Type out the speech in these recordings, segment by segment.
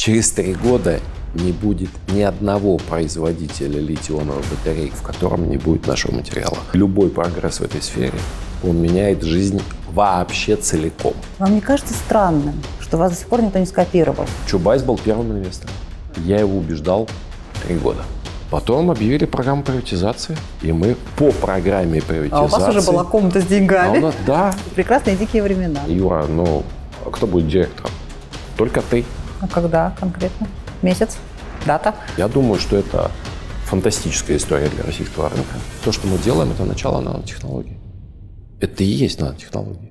Через 3 года не будет ни одного производителя литий-ионовых батарей, в котором не будет нашего материала. Любой прогресс в этой сфере, он меняет жизнь вообще целиком. Вам не кажется странным, что вас до сих пор никто не скопировал? Чубайс был первым инвестором. Я его убеждал 3 года. Потом объявили программу приватизации, и мы по программе приватизации... А у вас уже была комната с деньгами. Да. Прекрасные дикие времена. Юра, кто будет директором? Только ты. А когда конкретно? Месяц? Дата? Я думаю, что это фантастическая история для российского рынка. То, что мы делаем, это начало нанотехнологий. Это и есть нанотехнологии.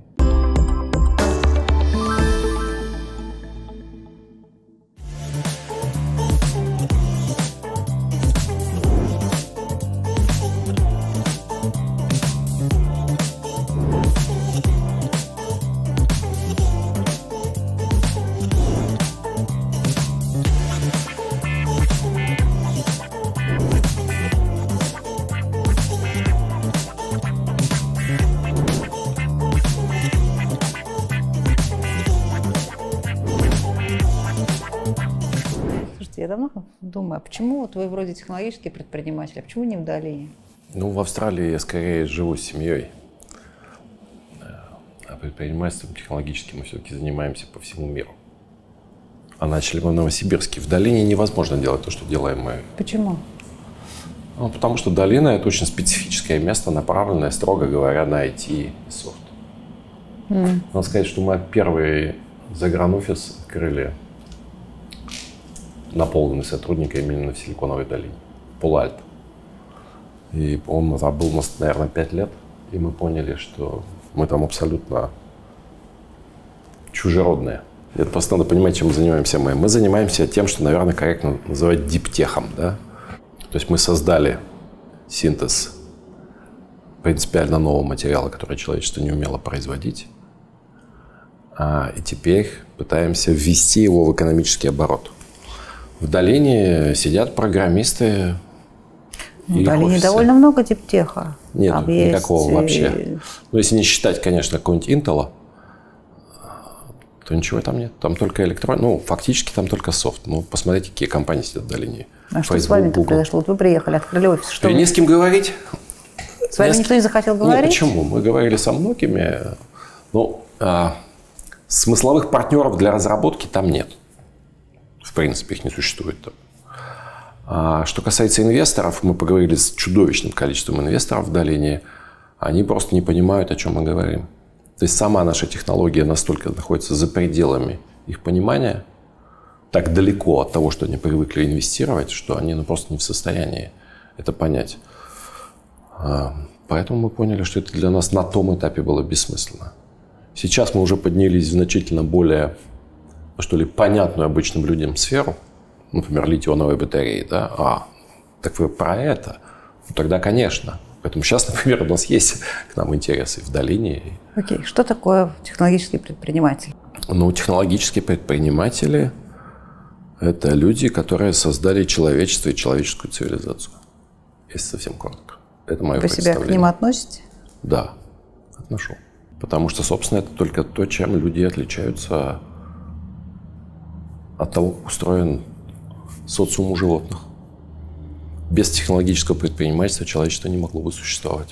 Я давно думаю, а почему вот вы вроде технологический предприниматель, а почему не в долине? В Австралии я скорее живу с семьей. А предпринимательством технологическим мы все-таки занимаемся по всему миру. А начали мы в Новосибирске. В долине невозможно делать то, что делаем мы. Почему? Потому что долина – это очень специфическое место, направленное, строго говоря, на IT и софт. Надо сказать, что мы первый загранофис открыли, наполненный сотрудниками именно в Силиконовой долине, Пало-Альто. И он там был у нас, наверное, 5 лет, и мы поняли, что мы там абсолютно чужеродные. Это просто надо понимать, чем мы занимаемся мы. Мы занимаемся тем, что, наверное, корректно называть диптехом, да? То есть мы создали синтез принципиально нового материала, который человечество не умело производить, и теперь пытаемся ввести его в экономический оборот. В долине сидят программисты. В долине довольно много диптеха. Нет, там никакого есть... вообще. Если не считать, конечно, какого-нибудь Intel, то ничего там нет. Там только электроника. Фактически там только софт. Посмотрите, какие компании сидят в долине. А что с вами-то произошло? Вот вы приехали, открыли офис. Что не с кем говорить. С вами никто не захотел говорить? Нет, почему? Мы говорили со многими. Смысловых партнеров для разработки там нет. В принципе, их не существует там. Что касается инвесторов, мы поговорили с чудовищным количеством инвесторов в долине. Они просто не понимают, о чем мы говорим. То есть сама наша технология настолько находится за пределами их понимания, так далеко от того, что они привыкли инвестировать, что они просто не в состоянии это понять. Поэтому мы поняли, что это для нас на том этапе было бессмысленно. Сейчас мы уже поднялись в значительно более, понятную обычным людям сферу, например, литий-ионовые батареи, да? Так вы про это? Тогда, конечно. Поэтому сейчас, например, у нас есть к нам интересы в долине. Окей. Что такое технологический предприниматель? Технологические предприниматели – это люди, которые создали человечество и человеческую цивилизацию. Если совсем коротко. Это мое представление. Вы себя к ним относите? Да, отношу. Потому что, собственно, это только то, чем люди отличаются от того, как устроен социум у животных. Без технологического предпринимательства человечество не могло бы существовать.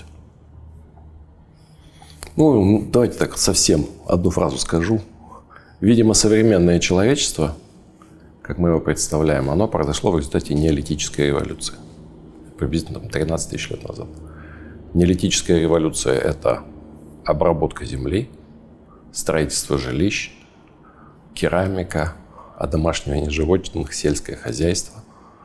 Давайте так совсем одну фразу скажу. Видимо, современное человечество, как мы его представляем, оно произошло в результате неолитической революции. Приблизительно 13 тысяч лет назад. Неолитическая революция – это обработка земли, строительство жилищ, керамика, одомашнивание животных, сельское хозяйство.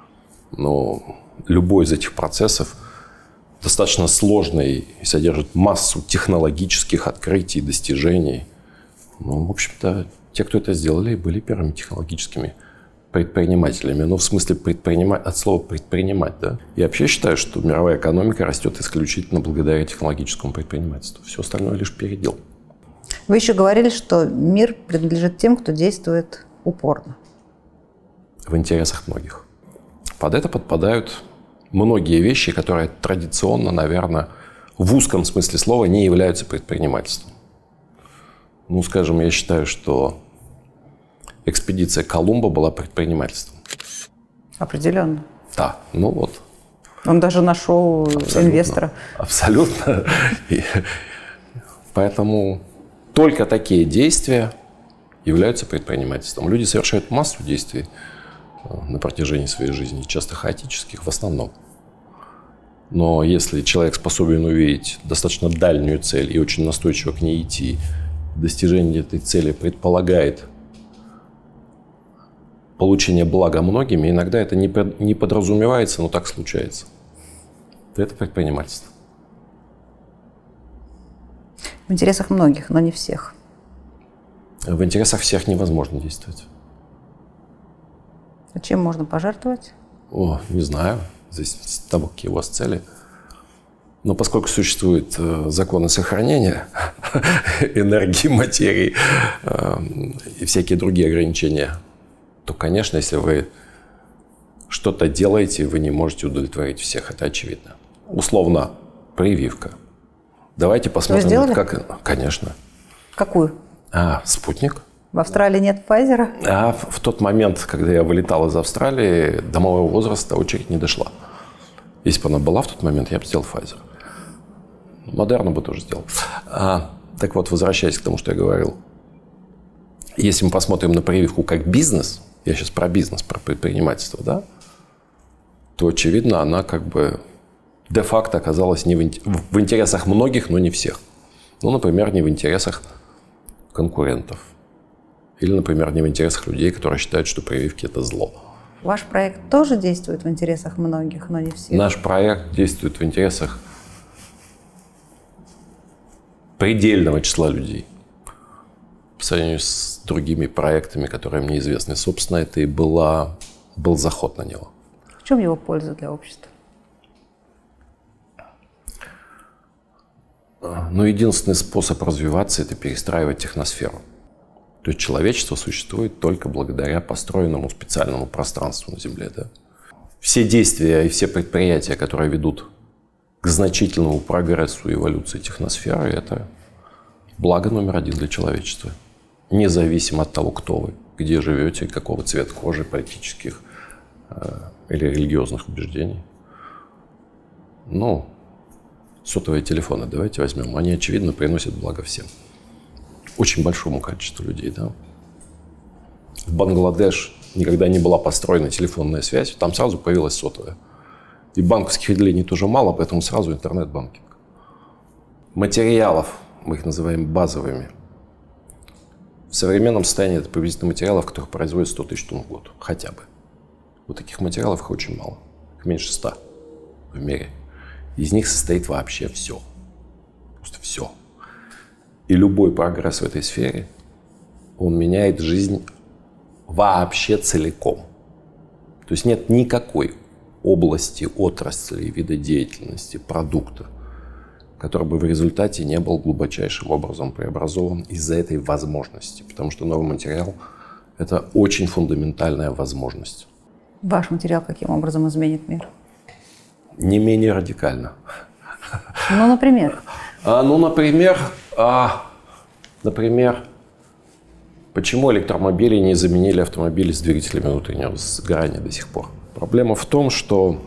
Любой из этих процессов достаточно сложный и содержит массу технологических открытий, достижений. В общем-то, те, кто это сделали, были первыми технологическими предпринимателями. В смысле от слова «предпринимать». Да? Я вообще считаю, что мировая экономика растет исключительно благодаря технологическому предпринимательству. Все остальное лишь передел. Вы еще говорили, что мир принадлежит тем, кто действует упорно. В интересах многих. Под это подпадают многие вещи, которые традиционно, наверное, в узком смысле слова не являются предпринимательством. Скажем, я считаю, что экспедиция Колумба была предпринимательством. Определенно. Да, ну вот. Он даже нашел инвестора. Абсолютно. Поэтому только такие действия являются предпринимательством. Люди совершают массу действий на протяжении своей жизни, часто хаотических в основном. Но если человек способен увидеть достаточно дальнюю цель и очень настойчиво к ней идти, достижение этой цели предполагает получение блага многими, иногда это не подразумевается, но так случается. Это предпринимательство. В интересах многих, но не всех. В интересах всех невозможно действовать. А чем можно пожертвовать? Не знаю. Здесь того, какие у вас цели. Но поскольку существуют законы сохранения энергии, материи и всякие другие ограничения, то, конечно, если вы что-то делаете, вы не можете удовлетворить всех. Это очевидно. Условно, прививка. Давайте посмотрим. Вы сделали? Как... Конечно. Какую? Спутник. В Австралии нет Pfizer? В тот момент, когда я вылетал из Австралии, до моего возраста очередь не дошла. Если бы она была в тот момент, я бы сделал Pfizer. Модерна бы тоже сделал. Так вот, возвращаясь к тому, что я говорил. Если мы посмотрим на прививку как бизнес, я сейчас про бизнес, про предпринимательство, да, то, очевидно, она как бы де-факто оказалась не в интересах многих, но не всех. Ну, например, не в интересах конкурентов. Или, например, не в интересах людей, которые считают, что прививки – это зло. Ваш проект тоже действует в интересах многих, но не всех? Наш проект действует в интересах предельного числа людей. По сравнению с другими проектами, которые мне известны. Собственно, это и был заход на него. В чем его польза для общества? Единственный способ развиваться – это перестраивать техносферу. То есть человечество существует только благодаря построенному специальному пространству на Земле. Да? Все действия и все предприятия, которые ведут к значительному прогрессу и эволюции техносферы, это благо номер один для человечества. Независимо от того, кто вы, где живете, какого цвета кожи, политических или религиозных убеждений. Сотовые телефоны давайте возьмем. Они, очевидно, приносят благо всем. Очень большому количеству людей, да. В Бангладеш никогда не была построена телефонная связь, там сразу появилась сотовая. И банковских отделений тоже мало, поэтому сразу интернет-банкинг. Материалов, мы их называем базовыми. В современном состоянии это приблизительно материалов, которых производят 100 тысяч тонн в год, хотя бы. Вот таких материалов их очень мало, их меньше 100 в мире. Из них состоит вообще все, просто все. И любой прогресс в этой сфере, он меняет жизнь вообще целиком. То есть нет никакой области, отрасли, вида деятельности, продукта, который бы в результате не был глубочайшим образом преобразован из-за этой возможности. Потому что новый материал – это очень фундаментальная возможность. Ваш материал каким образом изменит мир? Не менее радикально. Например? Например, почему электромобили не заменили автомобили с двигателями внутреннего сгорания до сих пор? Проблема в том, что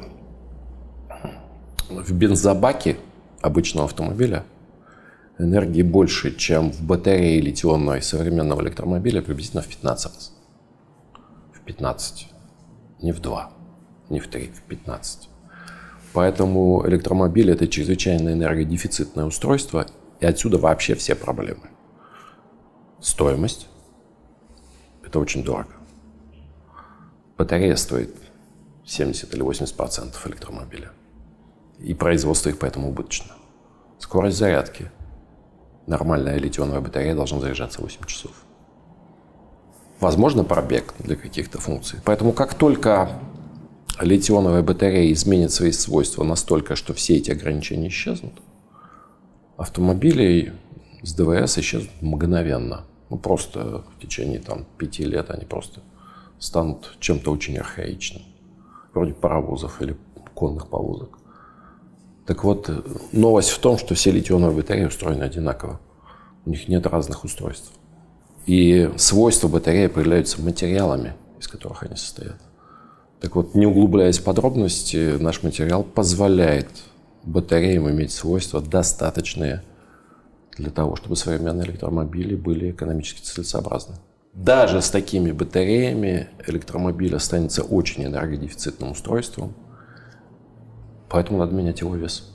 в бензобаке обычного автомобиля энергии больше, чем в батарее литионной современного электромобиля, приблизительно в 15 раз. В 15. Не в 2, не в 3, в 15. Поэтому электромобиль – это чрезвычайно энергодефицитное устройство, и отсюда вообще все проблемы. Стоимость – это очень дорого. Батарея стоит 70 или 80% электромобиля. И производство их поэтому убыточно. Скорость зарядки. Нормальная литионовая батарея должна заряжаться 8 часов. Возможно, пробег для каких-то функций. Поэтому как только литионовая батарея изменит свои свойства настолько, что все эти ограничения исчезнут, автомобили с ДВС исчезнут мгновенно. Просто в течение 5 лет они просто станут чем-то очень архаичным. Вроде паровозов или конных повозок. Так вот, новость в том, что все литионовые батареи устроены одинаково. У них нет разных устройств. И свойства батареи определяются материалами, из которых они состоят. Так вот, не углубляясь в подробности, наш материал позволяет батареям иметь свойства достаточные для того, чтобы современные электромобили были экономически целесообразны. Даже с такими батареями электромобиль останется очень энергодефицитным устройством, поэтому надо менять его вес.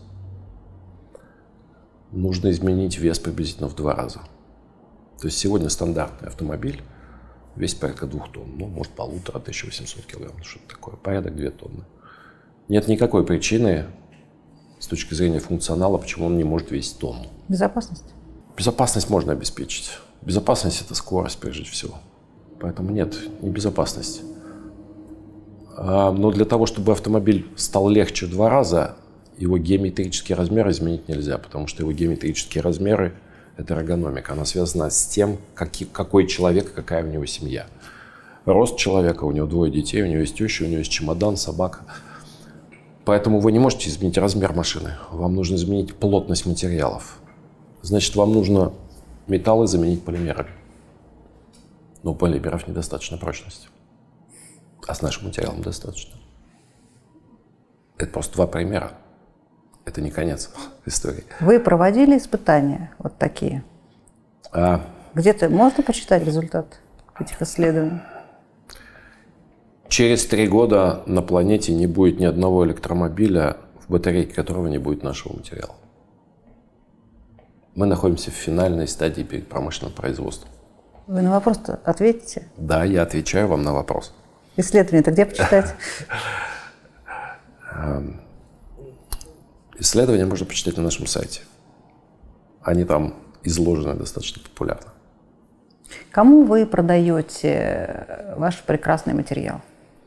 Нужно изменить вес приблизительно в 2 раза. То есть сегодня стандартный автомобиль весит порядка 2 тонн, ну, может, 1500-1800 килограмм, что-то такое, порядок 2 тонны. Нет никакой причины с точки зрения функционала, почему он не может весить тонну. Безопасность? Безопасность можно обеспечить. Безопасность – это скорость, прежде всего. Поэтому нет, не безопасность. Но для того, чтобы автомобиль стал легче в 2 раза, его геометрические размеры изменить нельзя, потому что его геометрические размеры – это эргономика. Она связана с тем, какой человек, какая у него семья. Рост человека, у него 2 детей, у него есть теща, у него есть чемодан, собака. Поэтому вы не можете изменить размер машины. Вам нужно изменить плотность материалов. Значит, вам нужно металлы заменить полимерами. Но у полимеров недостаточно прочности. А с нашим материалом достаточно. Это просто 2 примера. Это не конец истории. Вы проводили испытания вот такие? Где-то можно почитать результат этих исследований? Через 3 года на планете не будет ни одного электромобиля, в батарейке которого не будет нашего материала. Мы находимся в финальной стадии перед промышленным производством. Вы на вопрос ответите? Да, я отвечаю вам на вопрос. Исследование-то где почитать? Исследования можно почитать на нашем сайте. Они там изложены достаточно популярно. Кому вы продаете ваш прекрасный материал?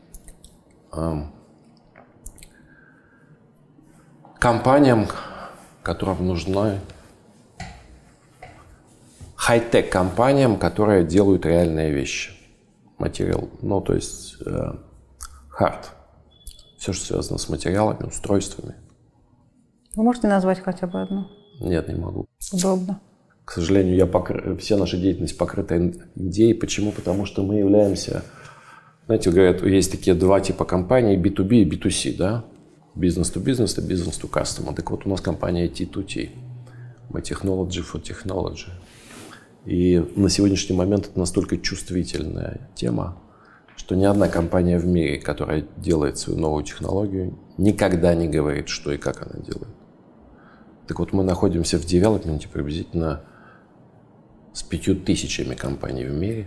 Компаниям, которым нужны, хай-тек компаниям, которые делают реальные вещи. Материал, ну то есть хард. Все, что связано с материалами, устройствами. Вы можете назвать хотя бы одну? Нет, не могу. Удобно. К сожалению, вся наша деятельность покрыта Индией. Почему? Потому что мы являемся... Знаете, говорят, есть такие 2 типа компаний, B2B и B2C, да? Business-to-business и business-to-customer. Так вот, у нас компания T2T. Мы technology for technology. И на сегодняшний момент это настолько чувствительная тема, что ни одна компания в мире, которая делает свою новую технологию, никогда не говорит, что и как она делает. Так вот, мы находимся в девелопменте приблизительно с 5000 компаний в мире.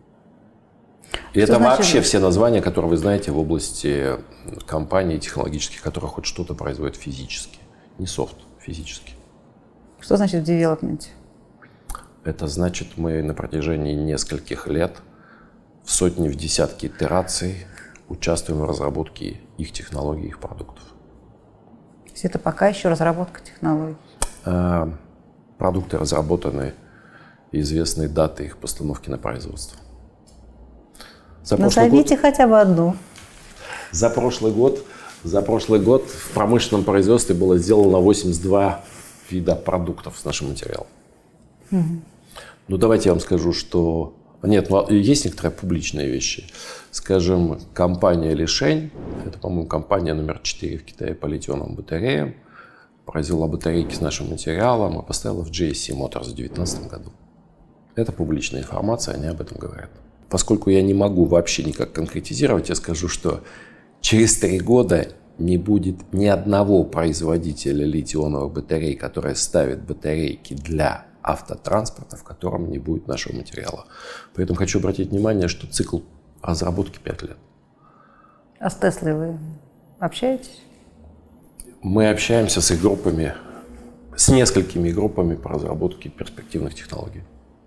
И это вообще все названия, которые вы знаете в области компаний технологических, которые хоть что-то производят физически. Не софт, физически. Что значит в девелопменте? Это значит, мы на протяжении нескольких лет в сотни, в десятки итераций участвуем в разработке их технологий, их продуктов. То есть это пока еще разработка технологий? Продукты разработаны, известны даты их постановки на производство. Назовите хотя бы одну. За прошлый год в промышленном производстве было сделано 82 вида продуктов с нашим материалом. Ну, давайте я вам скажу, что... Нет, ну, есть некоторые публичные вещи. Скажем, компания Лишень, это, по-моему, компания номер 4 в Китае по литионным батареям, произвела батарейки с нашим материалом и поставила в GSC Motors в 2019 году. Это публичная информация, они об этом говорят. Поскольку я не могу вообще никак конкретизировать, я скажу, что через 3 года не будет ни одного производителя литионовых батарей, который ставит батарейки для автотранспорта, в котором не будет нашего материала. Поэтому хочу обратить внимание, что цикл разработки 5 лет. А с Теслой вы общаетесь? Мы общаемся с их группами, с несколькими группами по разработке перспективных технологий.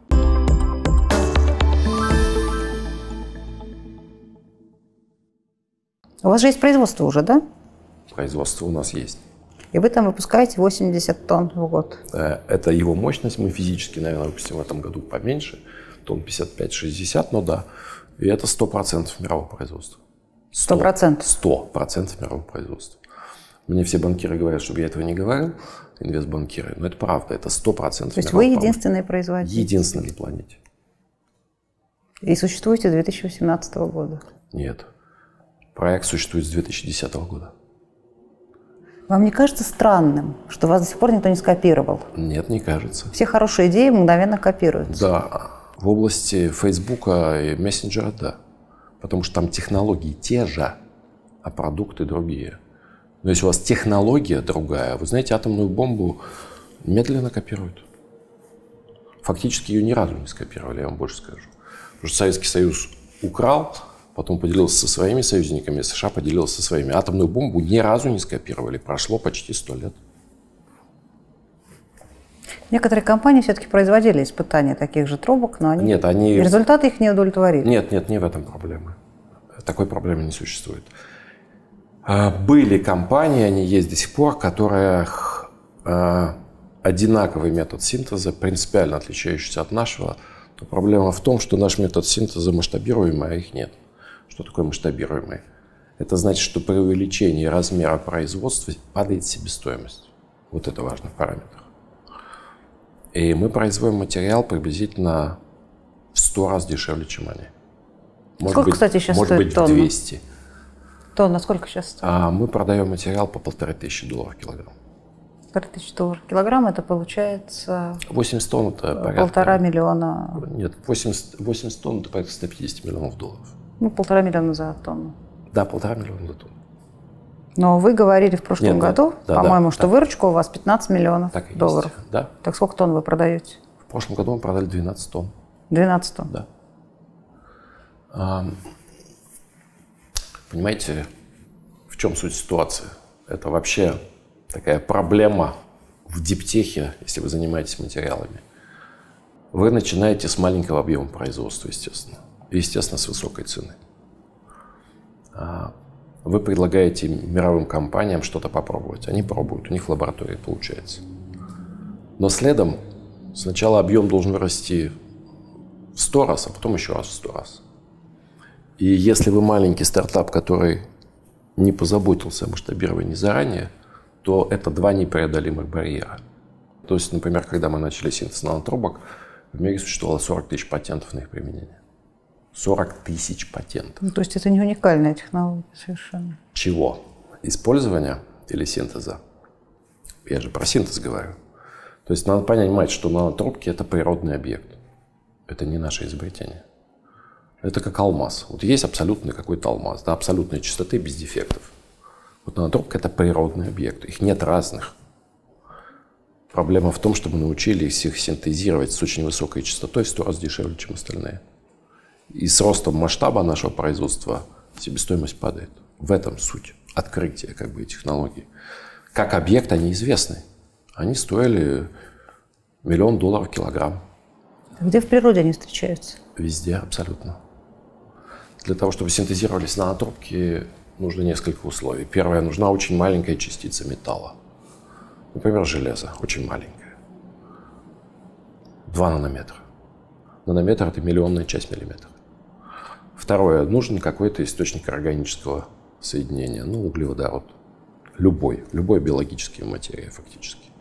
У вас же есть производство уже, да? Производство у нас есть. И вы там выпускаете 80 тонн в год. Это его мощность. Мы физически, наверное, выпустим в этом году поменьше. Тонн 55-60, но да. И это 100% мирового производства. 100%? 100% мирового производства. Мне все банкиры говорят, чтобы я этого не говорил, инвестбанкиры. Но это правда, это 100% мирового. То есть вы единственный производитель? Единственный на планете. И существуете с 2018 года? Нет. Проект существует с 2010 года. Вам не кажется странным, что вас до сих пор никто не скопировал? Нет, не кажется. Все хорошие идеи мгновенно копируются. Да, в области Фейсбука и мессенджера, да. Потому что там технологии те же, а продукты другие. Но если у вас технология другая, вы знаете, атомную бомбу медленно копируют. Фактически ее ни разу не скопировали, я вам больше скажу. Потому что Советский Союз украл, потом поделился со своими союзниками, США поделился со своими. Атомную бомбу ни разу не скопировали. Прошло почти 100 лет. Некоторые компании все-таки производили испытания таких же трубок, но результаты их не удовлетворили. Нет, не в этом проблема. Такой проблемы не существует. Были компании, они есть до сих пор, которые одинаковый метод синтеза, принципиально отличающийся от нашего. Но проблема в том, что наш метод синтеза масштабируемый, а их нет. Что такое масштабируемый? Это значит, что при увеличении размера производства падает себестоимость. Вот это важный параметр. И мы производим материал приблизительно в 100 раз дешевле, чем они. Сколько, кстати, сейчас стоит тонна? Может быть, 200. Тонна сколько сейчас стоит? Мы продаем материал по $1500 килограмм. $1500 килограмм, это получается... 80 тонн это порядка... $1,5 миллиона. Нет, 80 тонн это порядка $150 миллионов. Ну, $1,5 миллиона за тонну. Да, $1,5 миллиона за тонну. Но вы говорили в прошлом году, по-моему, что выручка у вас $15 миллионов. Есть, да. Так сколько тонн вы продаете? В прошлом году мы продали 12 тонн. 12 тонн? Да. Понимаете, в чем суть ситуации? Это вообще такая проблема в диптехе, если вы занимаетесь материалами. Вы начинаете с маленького объема производства, естественно. И, естественно, с высокой цены. Вы предлагаете мировым компаниям что-то попробовать. Они пробуют, у них в лаборатории получается. Но следом сначала объем должен вырасти в 100 раз, а потом еще раз в 100 раз. И если вы маленький стартап, который не позаботился о масштабировании заранее, то это два непреодолимых барьера. То есть, например, когда мы начали синтез нанотрубок, в мире существовало 40 тысяч патентов на их применение. 40 тысяч патентов. Ну, то есть это не уникальная технология совершенно. Чего? Использования или синтеза? Я же про синтез говорю. То есть надо понимать, что нанотрубки – это природный объект. Это не наше изобретение. Это как алмаз. Вот есть абсолютный какой-то алмаз, да, абсолютной чистоты, без дефектов. Вот нанотрубка – это природный объект. Их нет разных. Проблема в том, что мы научились их синтезировать с очень высокой частотой, в 100 раз дешевле, чем остальные. И с ростом масштаба нашего производства себестоимость падает. В этом суть открытия технологий. Как объект они известны. Они стоили $1 миллион килограмм. Где в природе они встречаются? Везде, абсолютно. Для того, чтобы синтезировались нанотрубки, нужно несколько условий. Первое, нужна очень маленькая частица металла. Например, железо, очень маленькое. 2 нанометра. Нанометр – это миллионная часть миллиметра. Второе, нужен какой-то источник органического соединения, углеводород. Любой биологический материя фактически.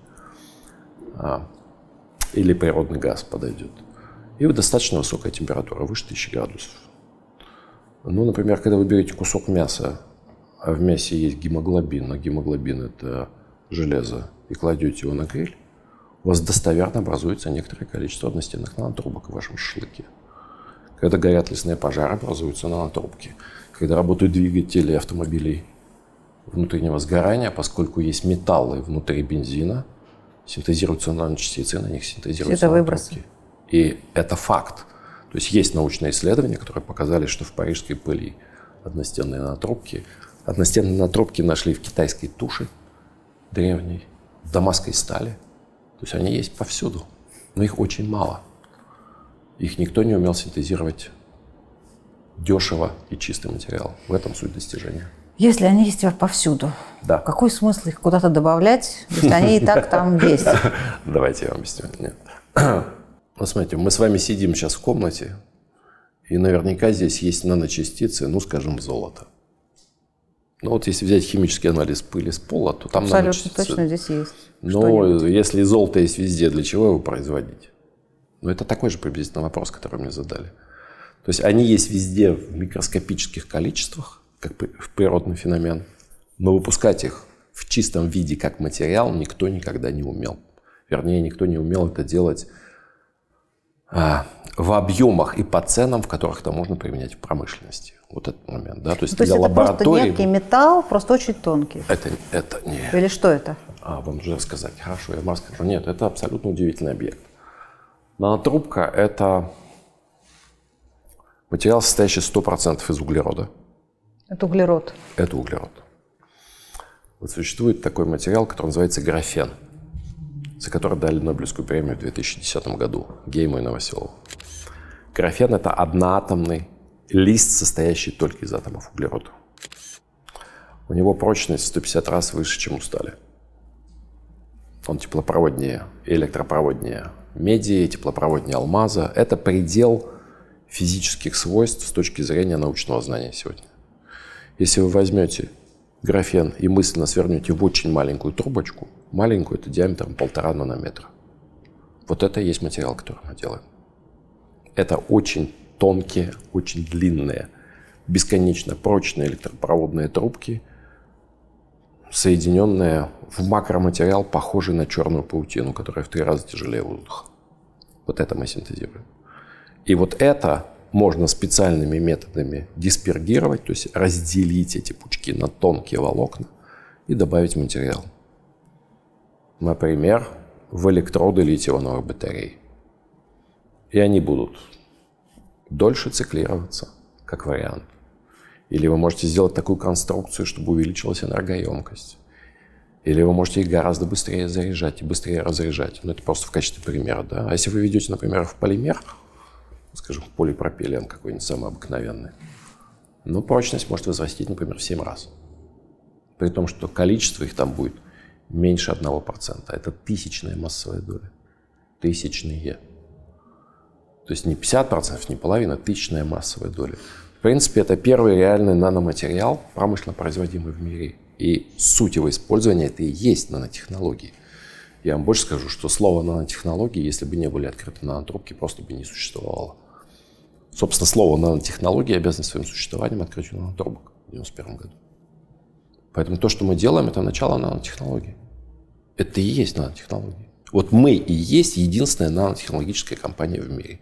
Или природный газ подойдет. И достаточно высокая температура, выше 1000 градусов. Например, когда вы берете кусок мяса, а в мясе есть гемоглобин, а гемоглобин – это железо, и кладете его на гриль, у вас достоверно образуется некоторое количество одностенных нанотрубок в вашем шашлыке. Когда горят лесные пожары, образуются нанотрубки. Когда работают двигатели автомобилей внутреннего сгорания, поскольку есть металлы внутри бензина, синтезируются наночастицы, на них синтезируются нанотрубки. И это факт. То есть научные исследования, которые показали, что в парижской пыли одностенные нанотрубки. Одностенные нанотрубки нашли в китайской туше древней, в дамасской стали. То есть они есть повсюду, но их очень мало. Их никто не умел синтезировать дешево и чистый материал. В этом суть достижения. Если они есть повсюду, какой смысл их куда-то добавлять, если они и так там есть? Давайте я вам объясню. Нет. Смотрите, мы с вами сидим сейчас в комнате, и наверняка здесь есть наночастицы, скажем, золото. Если взять химический анализ пыли с пола, то там абсолютно точно здесь есть. Но если золото есть везде, для чего его производить? Это такой же приблизительно вопрос, который мне задали. То есть они есть везде в микроскопических количествах, как природный феномен, но выпускать их в чистом виде как материал никто никогда не умел. Вернее, никто не умел это делать в объемах и по ценам, в которых это можно применять в промышленности. Вот этот момент. Да? То есть, это просто некий металл, просто очень тонкий? Это не... Или что это? Вам же рассказать. Хорошо, я вам расскажу. Нет, это абсолютно удивительный объект. Нанотрубка – это материал, состоящий 100% из углерода. Это углерод? Это углерод. Вот существует такой материал, который называется графен, за который дали Нобелевскую премию в 2010 году Гейму и Новоселову. Графен – это одноатомный лист, состоящий только из атомов углерода. У него прочность в 150 раз выше, чем у стали. Он теплопроводнее и электропроводнее меди, теплопроводнее алмаза. Это предел физических свойств с точки зрения научного знания сегодня. Если вы возьмете графен и мысленно свернете в очень маленькую трубочку, маленькую, это диаметром 1,5 нанометра. Вот это и есть материал, который мы делаем. Это очень тонкие, очень длинные, бесконечно прочные электропроводные трубки, соединенные в макроматериал, похожий на черную паутину, которая в 3 раза тяжелее воздуха. Вот это мы синтезируем. И вот это можно специальными методами диспергировать, то есть разделить эти пучки на тонкие волокна и добавить материал. Например, в электроды литий-ионовых батарей. И они будут дольше циклироваться, как вариант. Или вы можете сделать такую конструкцию, чтобы увеличилась энергоемкость. Или вы можете их гораздо быстрее заряжать и быстрее разряжать. Ну, это просто в качестве примера. Да? А если вы ведете, например, в полимер, скажем, в полипропилен какой-нибудь самый обыкновенный, но прочность может возрастить, например, в 7 раз. При том, что количество их там будет меньше 1%. Это тысячная массовая доля. Тысячные. То есть не 50%, не половина, тысячная массовая доля. В принципе, это первый реальный наноматериал, промышленно производимый в мире. И суть его использования – это и есть нанотехнологии. Я вам больше скажу, что слово нанотехнологии, если бы не были открыты нанотрубки, просто бы не существовало. Собственно, слово нанотехнологии обязано своим существованием открытию нанотрубок в 1991 году. Поэтому то, что мы делаем, это начало нанотехнологий. Это и есть нанотехнологии. Вот мы и есть единственная нанотехнологическая компания в мире.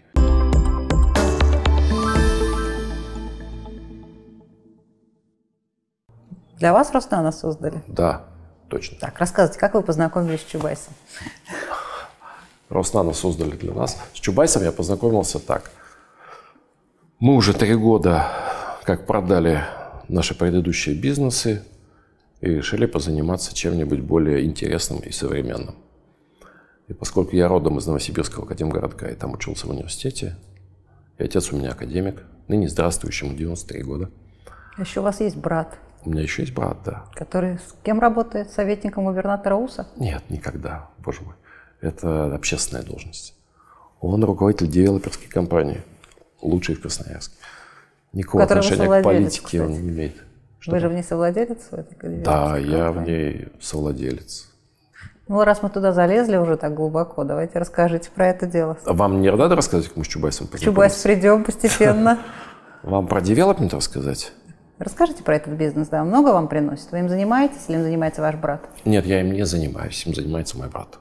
Для вас Роснано создали? Да, точно. Так, рассказывайте, как вы познакомились с Чубайсом? Роснано создали для нас. С Чубайсом я познакомился так. Мы уже 3 года как продали наши предыдущие бизнесы и решили позаниматься чем-нибудь более интересным и современным. И поскольку я родом из Новосибирского академгородка и там учился в университете, и отец у меня академик, ныне здравствующему, 93 года. Еще у вас есть брат? У меня еще есть брат, да. Который с кем работает? Советником губернатора УСа? Нет, никогда, боже мой. Это общественная должность. Он руководитель девелоперской компании, лучшей в Красноярске. Никакого отношения к политике, кстати, он не имеет. Что вы же в ней совладелец в этой девелоперской Да, компании? я в ней совладелец. Ну, раз мы туда залезли уже так глубоко, давайте расскажите про это дело. А вам не надо рассказать, как мы с Чубайсом познакомились? Чубайс придем постепенно. Вам про девелопмент рассказать? Расскажите про этот бизнес, да. Много вам приносит? Вы им занимаетесь или им занимается ваш брат? Нет, я им не занимаюсь, им занимается мой брат.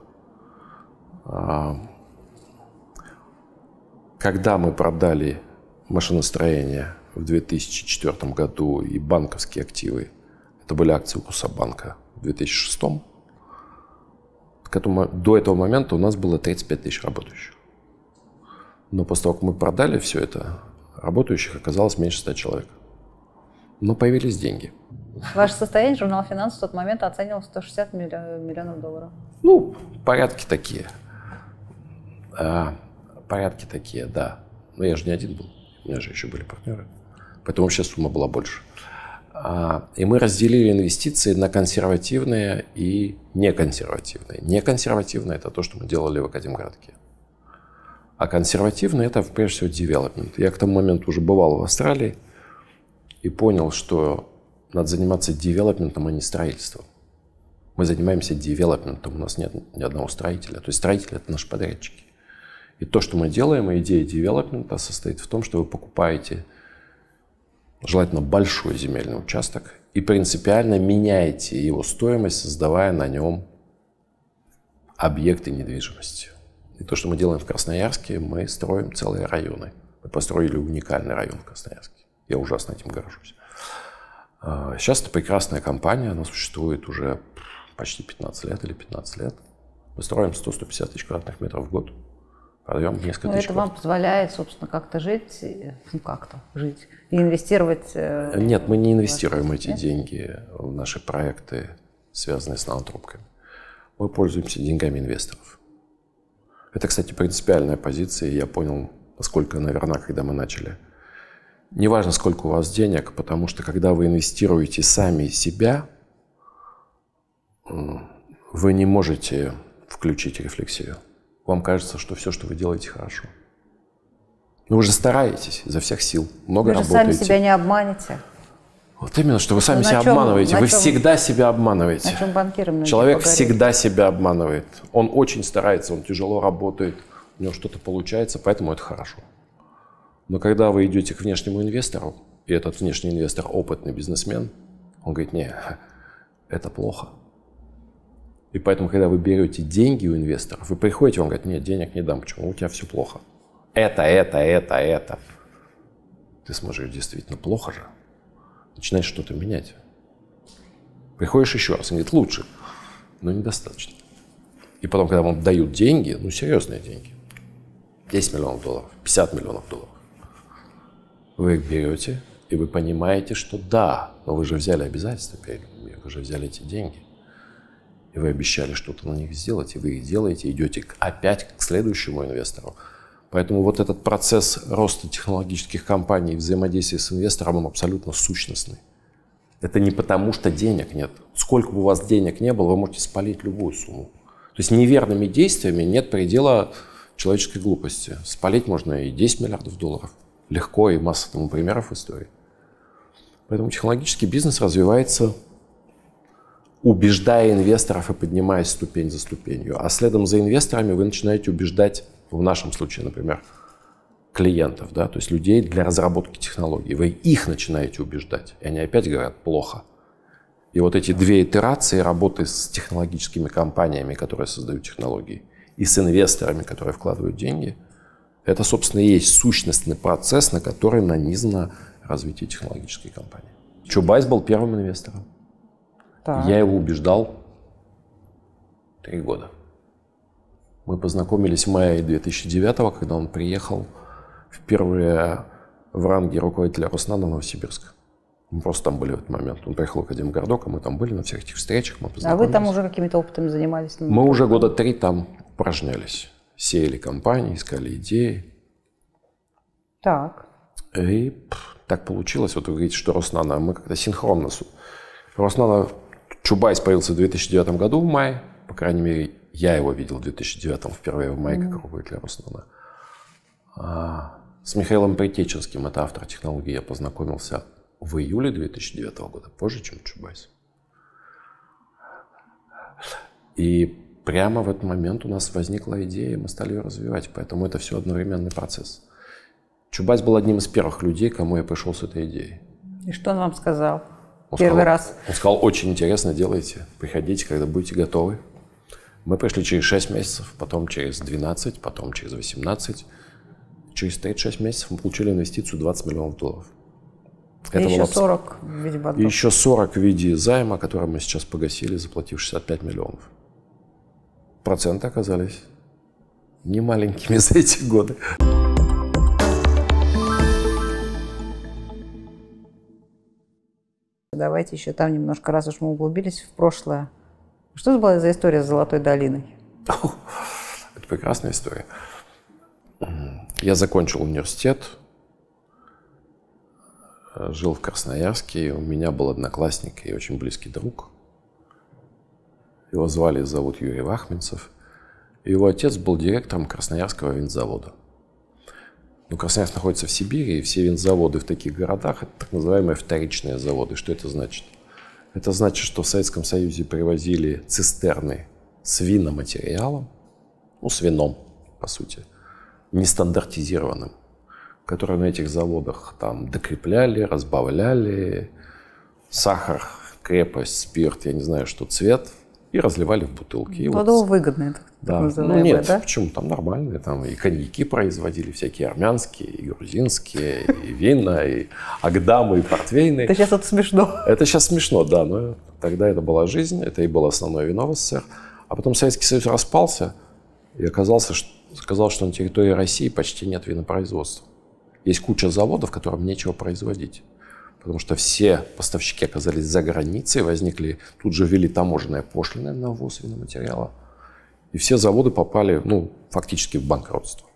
Когда мы продали машиностроение в 2004 году и банковские активы, это были акции Укусабанка в 2006, до этого момента у нас было 35 тысяч работающих. Но после того, как мы продали все это, работающих оказалось меньше 100 человек. Но появились деньги. Ваше состояние журнал «Финансы» в тот момент оценивал в 160 миллионов долларов. Ну, порядки такие. Порядки такие, да. Но я же не один был. У меня же еще были партнеры. Поэтому вообще сумма была больше. И мы разделили инвестиции на консервативные и неконсервативные. Неконсервативные – это то, что мы делали в Академгородке. А консервативные – это, прежде всего, девелопмент. Я к тому моменту уже бывал в Австралии и понял, что надо заниматься девелопментом, а не строительством. Мы занимаемся девелопментом, у нас нет ни одного строителя. То есть строители – это наши подрядчики. И то, что мы делаем, идея девелопмента состоит в том, что вы покупаете желательно большой земельный участок и принципиально меняете его стоимость, создавая на нем объекты недвижимости. И то, что мы делаем в Красноярске, мы строим целые районы. Мы построили уникальный район в Красноярске. Я ужасно этим горжусь. Сейчас это прекрасная компания, она существует уже почти 15 лет или 15 лет. Мы строим 100-150 тысяч квадратных метров в год. Продаем несколько тысяч. Это вам позволяет, собственно, как-то жить, и инвестировать? Нет, мы не инвестируем эти деньги в наши проекты, связанные с нанотрубками. Мы пользуемся деньгами инвесторов. Это, кстати, принципиальная позиция, и я понял, насколько она верна, когда мы начали. Неважно, сколько у вас денег, потому что когда вы инвестируете сами себя, вы не можете включить рефлексию. Вам кажется, что все, что вы делаете, хорошо. Но вы же стараетесь изо всех сил, много работаете. Вы же сами себя не обманете. Вот именно, что вы сами себя обманываете. Вы всегда себя обманываете. На чем банкирам Человек всегда себя обманывает. Он очень старается, он тяжело работает, у него что-то получается, поэтому это хорошо. Но когда вы идете к внешнему инвестору, и этот внешний инвестор опытный бизнесмен, он говорит: не, это плохо. И поэтому, когда вы берете деньги у инвесторов, вы приходите, он говорит: нет, денег не дам, почему? У тебя все плохо. Это. Ты смотришь, действительно плохо же. Начинаешь что-то менять. Приходишь еще раз, он говорит: лучше, но недостаточно. И потом, когда вам дают деньги, ну серьезные деньги, 10 миллионов долларов, 50 миллионов долларов, вы их берете, и вы понимаете, что да, но вы же взяли обязательства перед людьми, вы же взяли эти деньги. И вы обещали что-то на них сделать, и вы их делаете, идете опять к следующему инвестору. Поэтому вот этот процесс роста технологических компаний, взаимодействия с инвестором, он абсолютно сущностный. Это не потому, что денег нет. Сколько бы у вас денег не было, вы можете спалить любую сумму. То есть неверными действиями нет предела человеческой глупости. Спалить можно и 10 миллиардов долларов. Легко, и масса тому примеров в истории. Поэтому технологический бизнес развивается, убеждая инвесторов и поднимаясь ступень за ступенью. А следом за инвесторами вы начинаете убеждать, в нашем случае, например, клиентов, да, то есть людей для разработки технологий. Вы их начинаете убеждать, и они опять говорят: плохо. И вот эти две итерации работы с технологическими компаниями, которые создают технологии, и с инвесторами, которые вкладывают деньги, это, собственно, и есть сущностный процесс, на который нанизано развитие технологической компании. Чубайс был первым инвестором. Так. Я его убеждал 3 года. Мы познакомились в мае 2009-го, когда он приехал впервые в ранге руководителя Роснано в Новосибирск. Мы просто там были в этот момент. Он приехал в Академгородок, а мы там были на всех этих встречах, мы познакомились. А вы там уже какими-то опытами занимались? Мы уже года 3 там упражнялись. Сеяли компании, искали идеи. Так. И так получилось. Вот вы говорите, что Роснано, мы как-то синхронно. Роснано, Чубайс появился в 2009 году в мае. По крайней мере, я его видел в 2009 впервые в мае как руководителя Роснано. С Михаилом Притеченским, это автор технологии, я познакомился в июле 2009 года, позже, чем Чубайс. И прямо в этот момент у нас возникла идея, и мы стали ее развивать. Поэтому это все одновременный процесс. Чубайс был одним из первых людей, кому я пришел с этой идеей. И что он вам сказал? Он Первый раз. Он сказал: очень интересно, делайте, приходите, когда будете готовы. Мы пришли через 6 месяцев, потом через 12, потом через 18. Через 36 месяцев мы получили инвестицию 20 миллионов долларов. И еще 40 в виде бантов. И еще 40 в виде займа, который мы сейчас погасили, заплатив 65 миллионов. Проценты оказались немаленькими за эти годы. Давайте еще там немножко, раз уж мы углубились в прошлое. Что это была за история с Золотой долиной? Это прекрасная история. Я закончил университет, жил в Красноярске, и у меня был одноклассник и очень близкий друг. Его зовут Юрий Вахминцев. Его отец был директором Красноярского винзавода. Но Красноярск находится в Сибири, и все винзаводы в таких городах – это так называемые вторичные заводы. Что это значит? Это значит, что в Советском Союзе привозили цистерны с виноматериалом, с вином, по сути, нестандартизированным, которые на этих заводах там докрепляли, разбавляли сахар, крепость, спирт, я не знаю, что цвет, и разливали в бутылки. И вот, выгодно это. Да. Ну нет, да? Почему? Там нормальные, там и коньяки производили, всякие армянские, и грузинские, и вина, и агдамы, и портвейны. Это сейчас это смешно. Это сейчас смешно, да, но тогда это была жизнь, это и было основное вино в СССР. А потом Советский Союз распался, и оказалось, что на территории России почти нет винопроизводства. Есть куча заводов, которым нечего производить. Потому что все поставщики оказались за границей, тут же ввели таможенные пошлины на ввоз виноматериала. И все заводы попали, фактически в банкротство.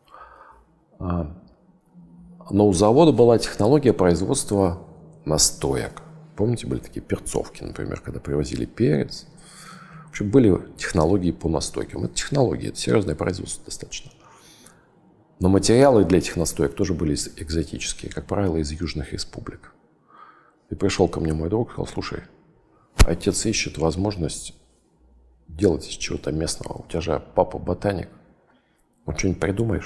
Но у завода была технология производства настоек. Помните, были такие перцовки, например, когда привозили перец. В общем, были технологии по настойкам. Это технологии, это серьезное производство достаточно. Но материалы для этих настоек тоже были экзотические, как правило, из южных республик. И пришел ко мне мой друг и сказал: слушай, отец ищет возможность делать из чего-то местного. У тебя же папа ботаник. Вот что-нибудь придумаешь?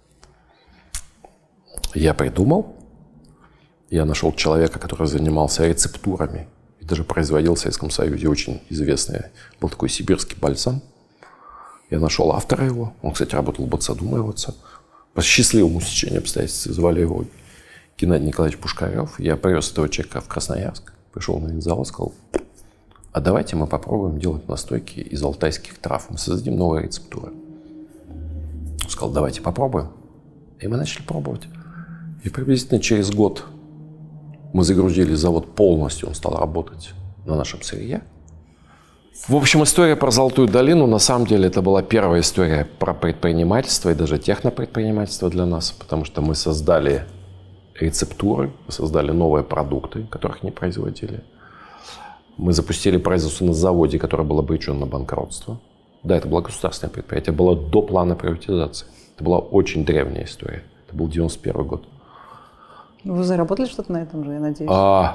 Я придумал. Я нашел человека, который занимался рецептурами и даже производил в Советском Союзе очень известный. Был такой сибирский бальзам. Я нашел автора его. Он, кстати, работал в ботсаду моего отца. По счастливому стечению обстоятельств звали его Геннадий Николаевич Пушкарев. Я привез этого человека в Красноярск. Пришел на винзавод, сказал: а давайте мы попробуем делать настойки из алтайских трав. Мы создадим новые рецептуры. Он сказал: давайте попробуем. И мы начали пробовать. И приблизительно через год мы загрузили завод полностью. Он стал работать на нашем сырье. В общем, история про Золотую долину, на самом деле, это была первая история про предпринимательство и даже технопредпринимательство для нас, потому что мы создали рецептуры, создали новые продукты, которых не производили. Мы запустили производство на заводе, которое было обречено на банкротство. Да, это было государственное предприятие, было до плана приватизации. Это была очень древняя история. Это был 91 год. Вы заработали что-то на этом же, я надеюсь?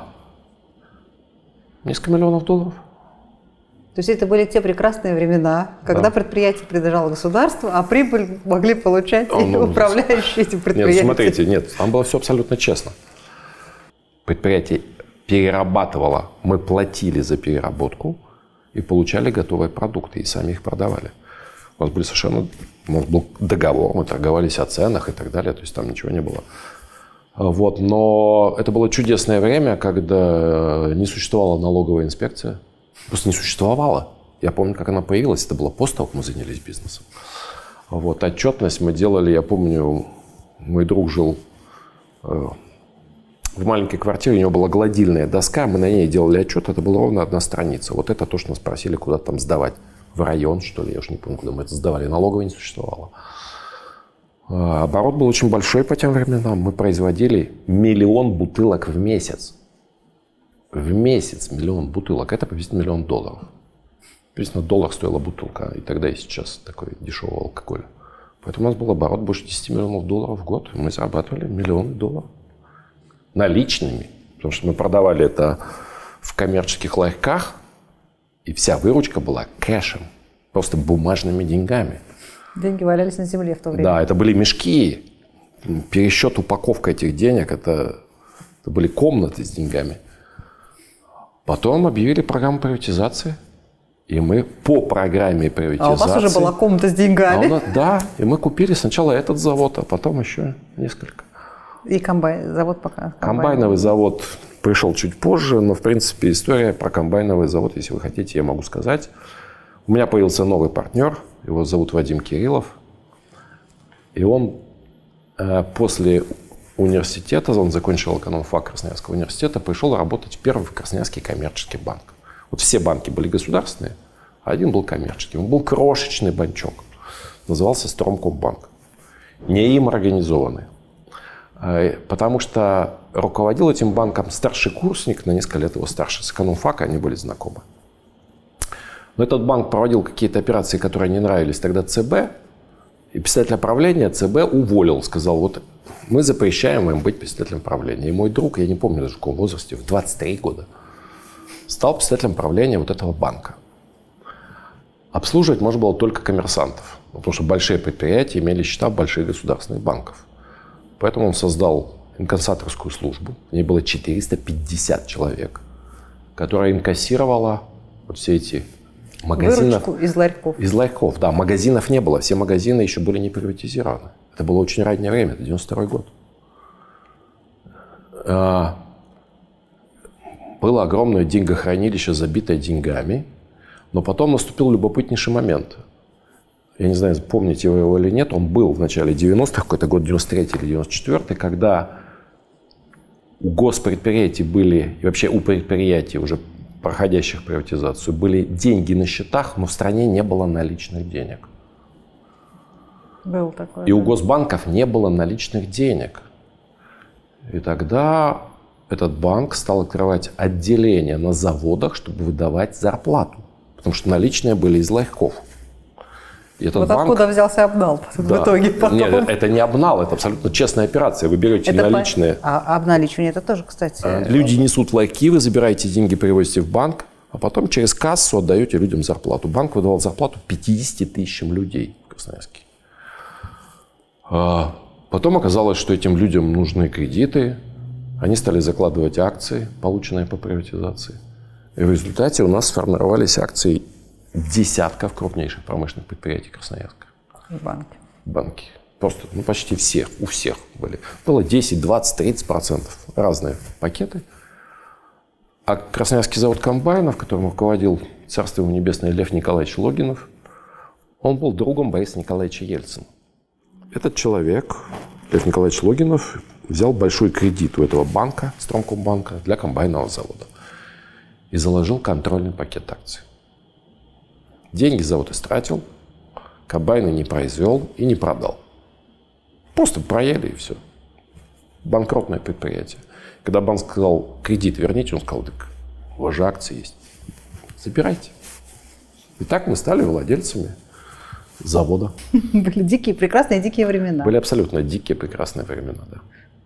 Несколько миллионов долларов. То есть это были те прекрасные времена, когда предприятие принадлежало государству, а прибыль могли получать управляющие этим предприятием. Нет, смотрите, там было все абсолютно честно. Предприятие перерабатывало, мы платили за переработку и получали готовые продукты, и сами их продавали. У нас был договор, мы торговались о ценах и так далее, то есть там ничего не было. Вот, но это было чудесное время, когда не существовала налоговая инспекция. Просто не существовало. Я помню, как она появилась. Это было после того, как мы занялись бизнесом. Вот, отчетность мы делали, я помню, мой друг жил в маленькой квартире, у него была гладильная доска, мы на ней делали отчет, это была ровно одна страница. Вот это то, что нас просили куда-то там сдавать. В район, что ли, я уж не помню, куда мы это сдавали. Налоговой не существовало. Оборот был очень большой по тем временам. Мы производили 1 миллион бутылок в месяц. В месяц 1 миллион бутылок. Это приблизительно $1 миллион. Приблизительно $1 стоила бутылка. И тогда, и сейчас такой дешевый алкоголь. Поэтому у нас был оборот больше $10 миллионов в год. Мы зарабатывали $1 миллион. Наличными. Потому что мы продавали это в коммерческих ларьках. И вся выручка была кэшем. Просто бумажными деньгами. Деньги валялись на земле в то время. Да, это были мешки. Пересчет, упаковка этих денег. Это были комнаты с деньгами. Потом объявили программу приватизации. И мы по программе приватизации... А у вас уже была комната с деньгами? Да, и мы купили сначала этот завод, а потом еще несколько. И завод пока? Комбайновый завод пришел чуть позже, но, в принципе, история про комбайновый завод, если вы хотите, я могу сказать. У меня появился новый партнер, его зовут Вадим Кириллов. И он после университета, он закончил экономфак Красноярского университета, пришел работать в первый Красноярский коммерческий банк. Вот все банки были государственные, а один был коммерческий. Он был крошечный банчок. Назывался Стромкомбанк. Не им организованный. Потому что руководил этим банком старший курсник, на несколько лет его старше. С экономфака они были знакомы. Но этот банк проводил какие-то операции, которые не нравились тогда ЦБ. И председатель правления ЦБ уволил. Сказал: вот мы запрещаем им быть председателем правления. И мой друг, я не помню даже в каком возрасте, в 23 года, стал председателем правления вот этого банка. Обслуживать можно было только коммерсантов. Потому что большие предприятия имели счета больших государственных банков. Поэтому он создал инкассаторскую службу. В ней было 450 человек, которая инкассировала вот все эти магазины. Выручку из ларьков. Из ларьков, да. Магазинов не было. Все магазины еще были не приватизированы. Это было очень раннее время, это 92 год. Было огромное деньгохранилище, забитое деньгами. Но потом наступил любопытнейший момент. Я не знаю, помните вы его или нет. Он был в начале 90-х, какой-то год 93 или 94, когда у госпредприятий были, и вообще у предприятий, уже проходящих приватизацию, были деньги на счетах, но в стране не было наличных денег. Был такой. И у госбанков не было наличных денег. И тогда этот банк стал открывать отделения на заводах, чтобы выдавать зарплату. Потому что наличные были из ларьков. И этот вот банк... откуда взялся обнал в итоге потом? Нет, это не обнал, это абсолютно честная операция. Вы берете это наличные. А обналичивание это тоже, кстати. Люди несут ларьки, вы забираете деньги, перевозите в банк, а потом через кассу отдаете людям зарплату. Банк выдавал зарплату 50 тысячам людей в Красноярске. Потом оказалось, что этим людям нужны кредиты. Они стали закладывать акции, полученные по приватизации. И в результате у нас сформировались акции десятков крупнейших промышленных предприятий Красноярска. Банки. Банки. Просто, почти всех, у всех были. Было 10, 20, 30%. Разные пакеты. А Красноярский завод комбайнов, которым руководил, царство ему небесное, Лев Николаевич Логинов, он был другом Бориса Николаевича Ельцина. Этот человек, Лев Николаевич Логинов, взял большой кредит у этого банка, Стромкомбанка, для комбайнового завода. И заложил контрольный пакет акций. Деньги завод истратил, комбайны не произвел и не продал. Просто проели и все. Банкротное предприятие. Когда банк сказал, кредит верните, он сказал, так у вас же акции есть. Забирайте. И так мы стали владельцами завода. Были дикие, прекрасные дикие времена. Были абсолютно дикие, прекрасные времена, да.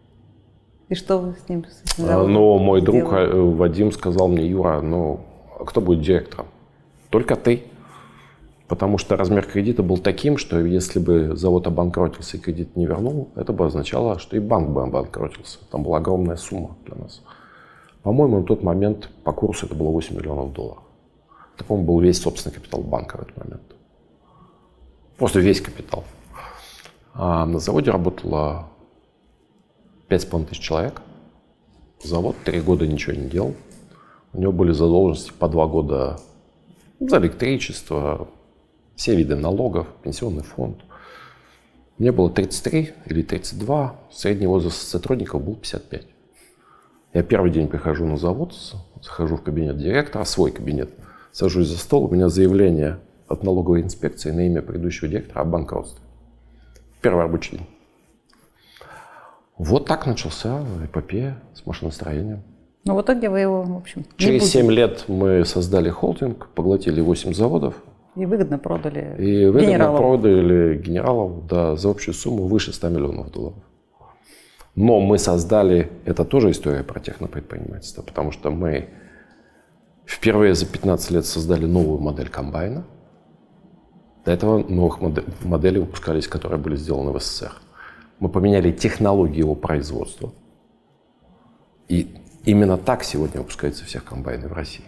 И что вы с ним Но мой друг Вадим сказал мне, Юра, а кто будет директором? Только ты. Потому что размер кредита был таким, что если бы завод обанкротился и кредит не вернул, это бы означало, что и банк бы обанкротился. Там была огромная сумма для нас. По-моему, на тот момент по курсу это было 8 миллионов долларов. Это, по-моему, был весь собственный капитал банка в этот момент. Просто весь капитал. А на заводе работало 5500 человек. Завод 3 года ничего не делал. У него были задолженности по 2 года за электричество, все виды налогов, пенсионный фонд. Мне было 33 или 32, средний возраст сотрудников был 55. Я первый день прихожу на завод, захожу в кабинет директора, свой кабинет, сажусь за стол, у меня заявление от налоговой инспекции на имя предыдущего директора о банкротстве. Первый рабочий день. Вот так начался эпопея с машиностроением. Но в итоге вы его, в общем, Через 7 лет мы создали холдинг, поглотили 8 заводов. И выгодно продали И выгодно генералов. продали генералов, да, за общую сумму выше 100 миллионов долларов. Но мы создали, это тоже история про технопредпринимательство, потому что мы впервые за 15 лет создали новую модель комбайна. До этого новых моделей выпускались, которые были сделаны в СССР. Мы поменяли технологию его производства. И именно так сегодня выпускаются все комбайны в России.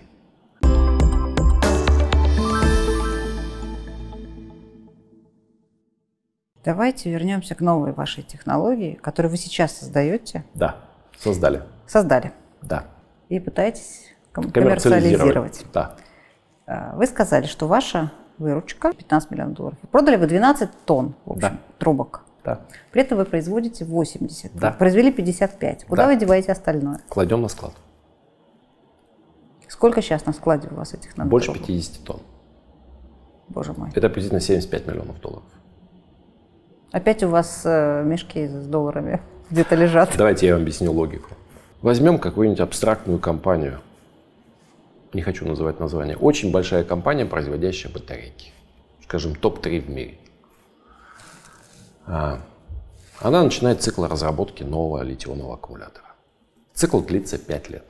Давайте вернемся к новой вашей технологии, которую вы сейчас создаете. Да, создали. Создали. Да. И пытаетесь коммерциализировать. Да. Вы сказали, что ваша выручка 15 миллионов долларов. Продали вы 12 тонн, в общем, трубок. Да. При этом вы производите 80. Да. Произвели 55. Куда вы деваете остальное? Кладем на склад. Сколько сейчас на складе у вас этих Больше трубок? 50 тонн. Боже мой. Это приблизительно 75 миллионов долларов. Опять у вас мешки с долларами где-то лежат. Давайте я вам объясню логику. Возьмем какую-нибудь абстрактную компанию. Не хочу называть название. Очень большая компания, производящая батарейки. Скажем, топ-3 в мире. Она начинает цикл разработки нового литионного аккумулятора. Цикл длится 5 лет.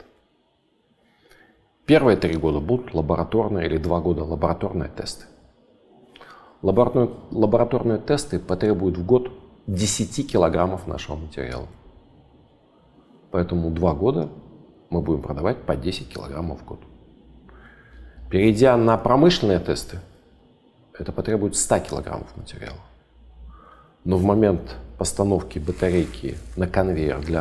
Первые 3 года будут лабораторные или 2 года лабораторные тесты. Лабораторные тесты потребуют в год 10 килограммов нашего материала. Поэтому 2 года мы будем продавать по 10 килограммов в год. Перейдя на промышленные тесты, это потребует 100 килограммов материала. Но в момент постановки батарейки на конвейер для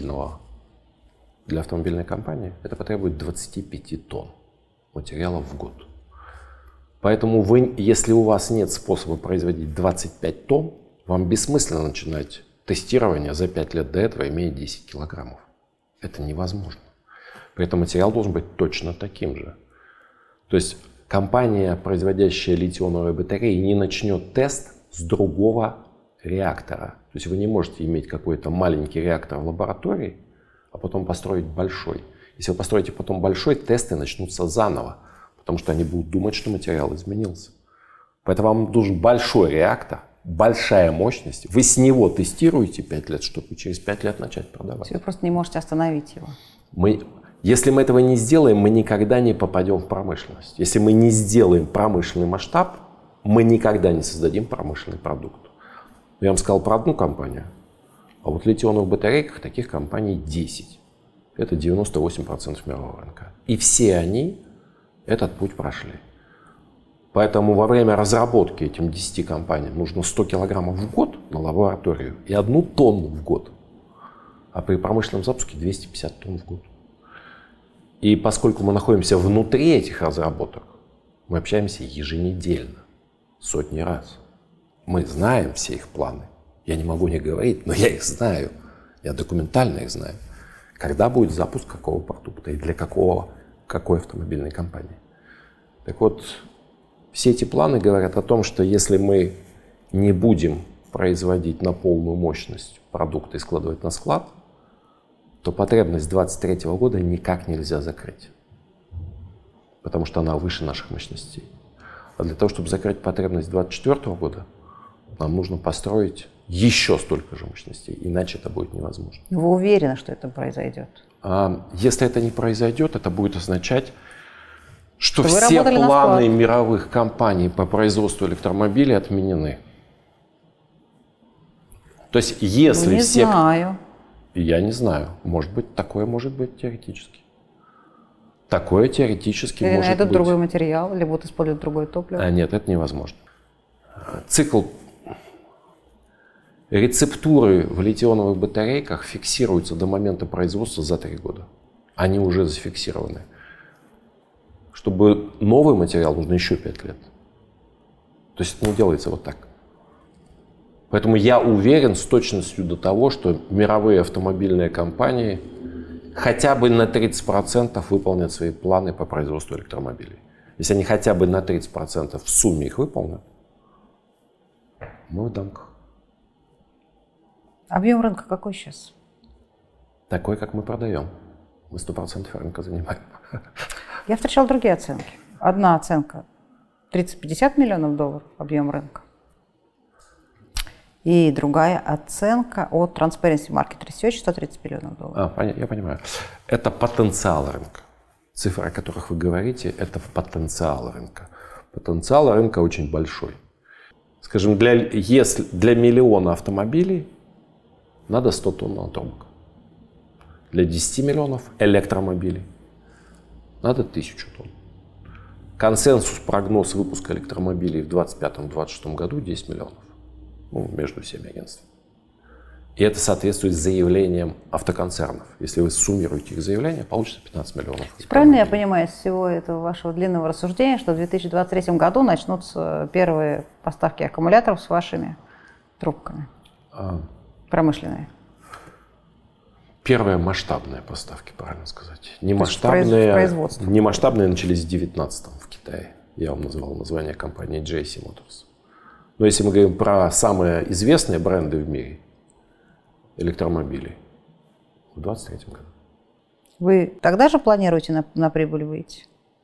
автомобильной компании, это потребует 25 тонн материала в год. Поэтому если у вас нет способа производить 25 тонн, вам бессмысленно начинать тестирование за 5 лет до этого, имея 10 килограммов. Это невозможно. При этом материал должен быть точно таким же. То есть компания, производящая литионовые батареи, не начнет тест с другого реактора. То есть вы не можете иметь какой-то маленький реактор в лаборатории, а потом построить большой. Если вы построите потом большой, тесты начнутся заново, потому что они будут думать, что материал изменился. Поэтому вам нужен большой реактор, большая мощность. Вы с него тестируете 5 лет, чтобы через 5 лет начать продавать. Вы просто не можете остановить его. Если мы этого не сделаем, мы никогда не попадем в промышленность. Если мы не сделаем промышленный масштаб, мы никогда не создадим промышленный продукт. Я вам сказал про одну компанию, а вот в литионовых батарейках таких компаний 10. Это 98% мирового рынка. И все они этот путь прошли. Поэтому во время разработки этим 10 компаниям нужно 100 килограммов в год на лабораторию и 1 тонну в год. А при промышленном запуске 250 тонн в год. И поскольку мы находимся внутри этих разработок, мы общаемся еженедельно, сотни раз. Мы знаем все их планы. Я не могу не говорить, но я их знаю. Я документально их знаю. Когда будет запуск какого продукта и для какой автомобильной компании. Так вот, все эти планы говорят о том, что если мы не будем производить на полную мощность продукты и складывать на склад, то потребность 2023 года никак нельзя закрыть. Потому что она выше наших мощностей. А для того, чтобы закрыть потребность 2024 года, нам нужно построить еще столько же мощностей, иначе это будет невозможно. Вы уверены, что это произойдет? Если это не произойдет, это будет означать, что все планы мировых компаний по производству электромобилей отменены. То есть, если не все... знаю. Я не знаю. Может быть, такое может быть теоретически. Такое теоретически или может быть. Или найдут другой материал, или будут использовать другое топливо. Нет, это невозможно. Цикл рецептуры в литионовых батарейках фиксируются до момента производства за 3 года. Они уже зафиксированы. Чтобы новый материал, нужно еще 5 лет. То есть это не делается вот так. Поэтому я уверен с точностью до того, что мировые автомобильные компании хотя бы на 30% выполнят свои планы по производству электромобилей. Если они хотя бы на 30% в сумме их выполнят, мы в дамках. Объем рынка какой сейчас? Такой, как мы продаем. Мы 100% рынка занимаем. Я встречал другие оценки. Одна оценка 30-50 миллионов долларов объем рынка. И другая оценка от Transparency Market Research 130 миллионов долларов. Я понимаю. Это потенциал рынка. Цифры, о которых вы говорите, это потенциал рынка. Потенциал рынка очень большой. Скажем, для миллиона автомобилей надо 100 тонн трубок. Для 10 миллионов электромобилей надо 1000 тонн. Консенсус, прогноз выпуска электромобилей в 2025-2026 году 10 миллионов. Между всеми агентствами. И это соответствует заявлениям автоконцернов. Если вы суммируете их заявления, получится 15 миллионов. Правильно я понимаю из всего этого вашего длинного рассуждения, что в 2023 году начнутся первые поставки аккумуляторов с вашими трубками? Промышленные. Первые масштабные поставки, правильно сказать. Не масштабные начались в 2019 в Китае. Я вам назвал название компании JC Motors. Но если мы говорим про самые известные бренды в мире электромобилей, в 2023 году. Вы тогда же планируете на прибыль выйти?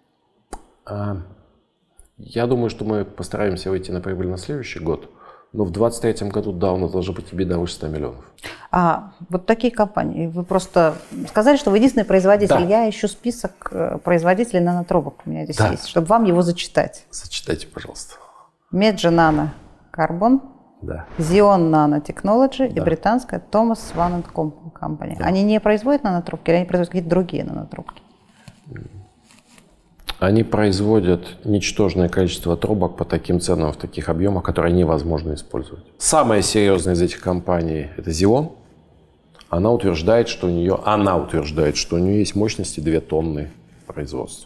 Я думаю, что мы постараемся выйти на прибыль на следующий год. Но в 2023 году, да, у нас должна быть EBITDA выше 100 миллионов. Вот такие компании. Вы просто сказали, что вы единственный производитель. Да. Я ищу список производителей нанотрубок. У меня здесь есть, чтобы вам его зачитать. Зачитайте, пожалуйста. Medja Nano Carbon, Да. Xeon Nanotechnology и Да. британская Thomas Swan Company. Да. Они не производят нанотрубки, или они производят какие-то другие нанотрубки? Они производят ничтожное количество трубок по таким ценам, в таких объемах, которые невозможно использовать. Самая серьезная из этих компаний – это Xeon. Она утверждает, что у нее есть мощности 2 тонны производства.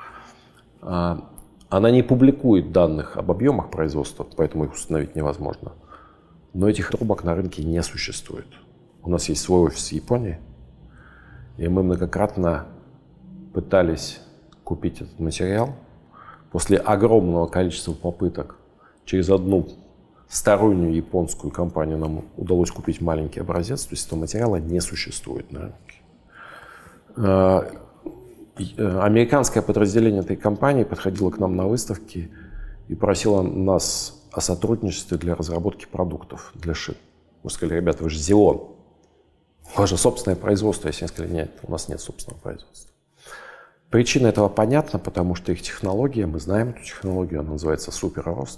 Она не публикует данных об объемах производства, поэтому их установить невозможно. Но этих трубок на рынке не существует. У нас есть свой офис в Японии, и мы многократно пытались купить этот материал. После огромного количества попыток через одну стороннюю японскую компанию нам удалось купить маленький образец, то есть этого материала не существует на рынке. Американское подразделение этой компании подходило к нам на выставке и просило нас о сотрудничестве для разработки продуктов для шин. Мы сказали: ребята, вы же Xeon, у вас же собственное производство. Если они сказали: нет, у нас нет собственного производства. Причина этого понятна, потому что их технология, мы знаем эту технологию, она называется суперрост.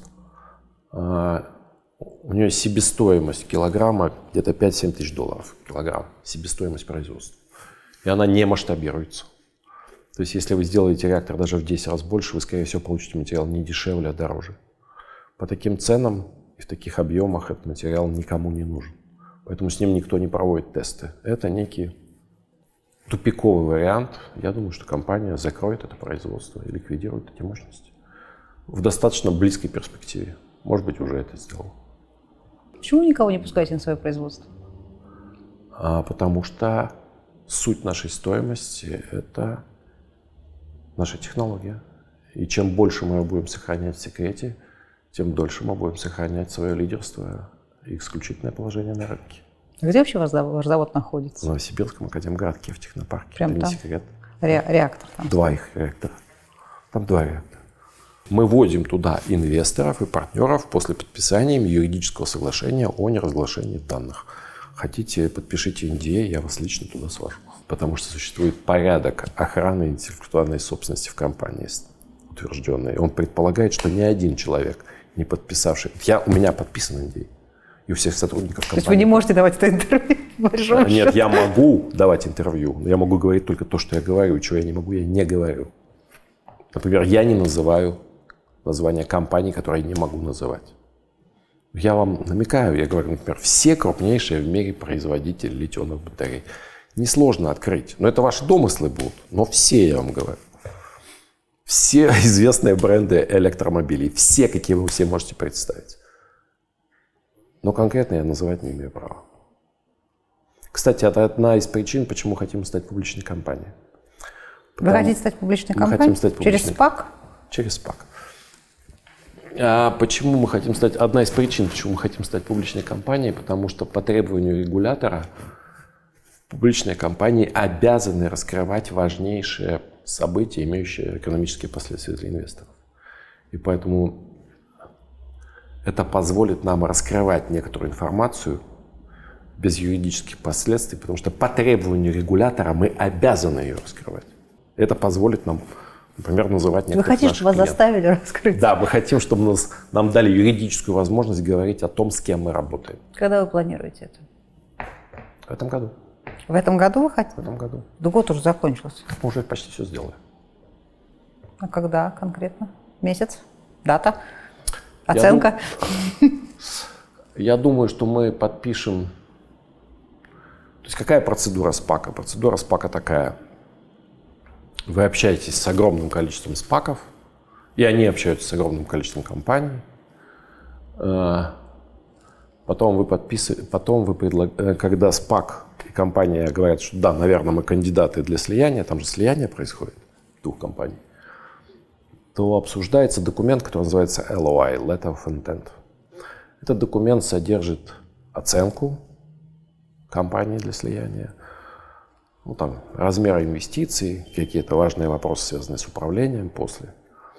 У нее себестоимость килограмма где-то 5-7 тысяч долларов килограмм, себестоимость производства. И она не масштабируется. То есть если вы сделаете реактор даже в 10 раз больше, вы, скорее всего, получите материал не дешевле, а дороже. По таким ценам и в таких объемах этот материал никому не нужен. Поэтому с ним никто не проводит тесты. Это некий тупиковый вариант. Я думаю, что компания закроет это производство и ликвидирует эти мощности в достаточно близкой перспективе. Может быть, уже это сделал. Почему вы никого не пускаете на свое производство? Потому что суть нашей стоимости – это наша технология. И чем больше мы ее будем сохранять в секрете, тем дольше мы будем сохранять свое лидерство и исключительное положение на рынке. Где вообще ваш завод находится? В Новосибирском Академградке, в технопарке. Прям это там? Не секрет. Реактор там? 2 их реактора. Там 2 реактора. Мы вводим туда инвесторов и партнеров после подписания юридического соглашения о неразглашении данных. Хотите, подпишите NDA, я вас лично туда свожу. Потому что существует порядок охраны интеллектуальной собственности в компании, утвержденный. Он предполагает, что ни один человек, не подписавший... У меня подписан NDA. И у всех сотрудников компании. То есть вы не можете давать это интервью? Нет, я могу давать интервью, но я могу говорить только то, что я говорю. Чего я не могу, я не говорю. Например, я не называю название компаний, которые я не могу называть. Я вам намекаю, я говорю, например, все крупнейшие в мире производители литионных батарей. Несложно открыть, но это ваши домыслы будут, но все, я вам говорю. Все известные бренды электромобилей, все, какие вы все можете представить. Но конкретно я называть не имею права. Кстати, это одна из причин, почему хотим стать публичной компанией. Вы хотите стать публичной компанией? Хотим стать публичной. Через СПАК? Через СПАК. Почему мы хотим стать... Одна из причин, почему мы хотим стать публичной компанией, потому что по требованию регулятора публичные компании обязаны раскрывать важнейшие события, имеющие экономические последствия для инвесторов. И поэтому это позволит нам раскрывать некоторую информацию без юридических последствий, потому что по требованию регулятора мы обязаны ее раскрывать. Это позволит нам, например, называть некоторых наших клиентов. Вы хотите, чтобы вас заставили раскрыть? Да, мы хотим, чтобы нам дали юридическую возможность говорить о том, с кем мы работаем. Когда вы планируете это? В этом году. В этом году вы хотите? В этом году. Да год уже закончился. Мы уже почти все сделали. А когда конкретно? Месяц? Дата? Оценка? Я думаю, что мы подпишем... То есть какая процедура СПАКа? Процедура СПАКа такая. Вы общаетесь с огромным количеством СПАКов, и они общаются с огромным количеством компаний. Потом вы когда СПАК и компания говорят, что да, наверное, мы кандидаты для слияния, там же слияние происходит двух компаний, то обсуждается документ, который называется LOI, Letter of Intent. Этот документ содержит оценку компании для слияния, там, размер инвестиций, какие-то важные вопросы, связанные с управлением после.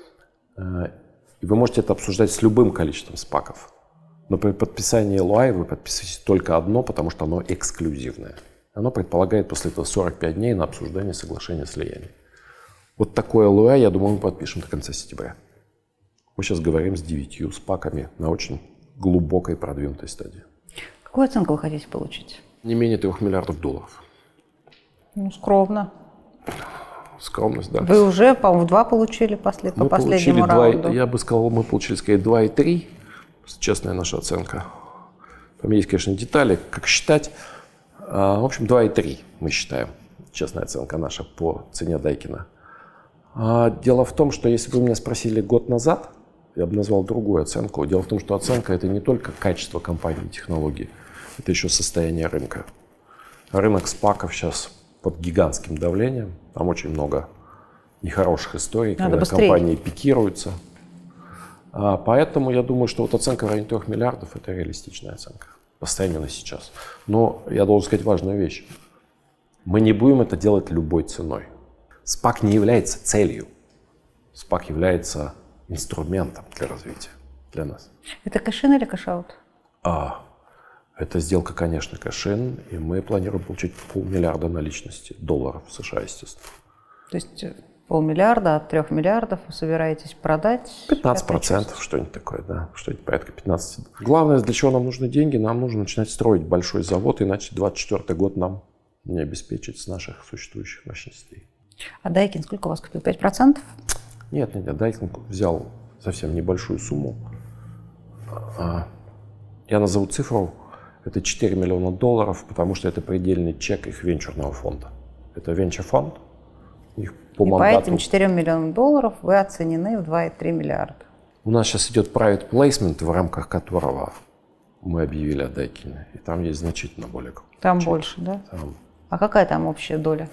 И вы можете это обсуждать с любым количеством СПАКов. Но при подписании LOI вы подписываете только одно, потому что оно эксклюзивное. Оно предполагает после этого 45 дней на обсуждение соглашения о слиянии. Вот такое LOI, я думаю, мы подпишем до конца сентября. Мы сейчас говорим с 9 спаками на очень глубокой продвинутой стадии. Какую оценку вы хотите получить? Не менее $3 миллиардов. Ну, скромно. Скромность, да. Вы уже, по-моему, 2 получили по последнему раунду. Я бы сказал, мы получили, скорее, 2,3. Честная наша оценка. Там есть, конечно, детали, как считать. В общем, 2,3 мы считаем. Честная оценка наша по цене Дайкина. Дело в том, что если бы вы меня спросили год назад, я бы назвал другую оценку. Дело в том, что оценка – это не только качество компании и технологий, это еще состояние рынка. Рынок спаков сейчас под гигантским давлением. Там очень много нехороших историй, когда компании пикируются. Поэтому я думаю, что вот оценка в районе 3 миллиардов – это реалистичная оценка по состоянию на сейчас. Но я должен сказать важную вещь. Мы не будем это делать любой ценой. SPAC не является целью. SPAC является инструментом для развития для нас. Это кэш-ин или кэш-аут? Это сделка, конечно, кэш-ин, и мы планируем получить $500 миллиарда наличности, долларов США, естественно. То есть $500 миллиарда от 3 миллиардов вы собираетесь продать? 15%, что-нибудь такое, да, что-нибудь порядка 15%. Главное, для чего нам нужны деньги, нам нужно начинать строить большой завод, иначе 2024 год нам не обеспечить с наших существующих мощностей. А Дайкин сколько у вас купил? 5%? Нет, Дайкин взял совсем небольшую сумму. Я назову цифру. Это $4 миллиона, потому что это предельный чек их венчурного фонда. Это венчур-фонд. По этим $4 миллионам вы оценены в 2,3 миллиарда. У нас сейчас идет private placement, в рамках которого мы объявили о Дайкине. И там есть значительно более крупный Там чек. больше, да? Там. А какая там общая доля?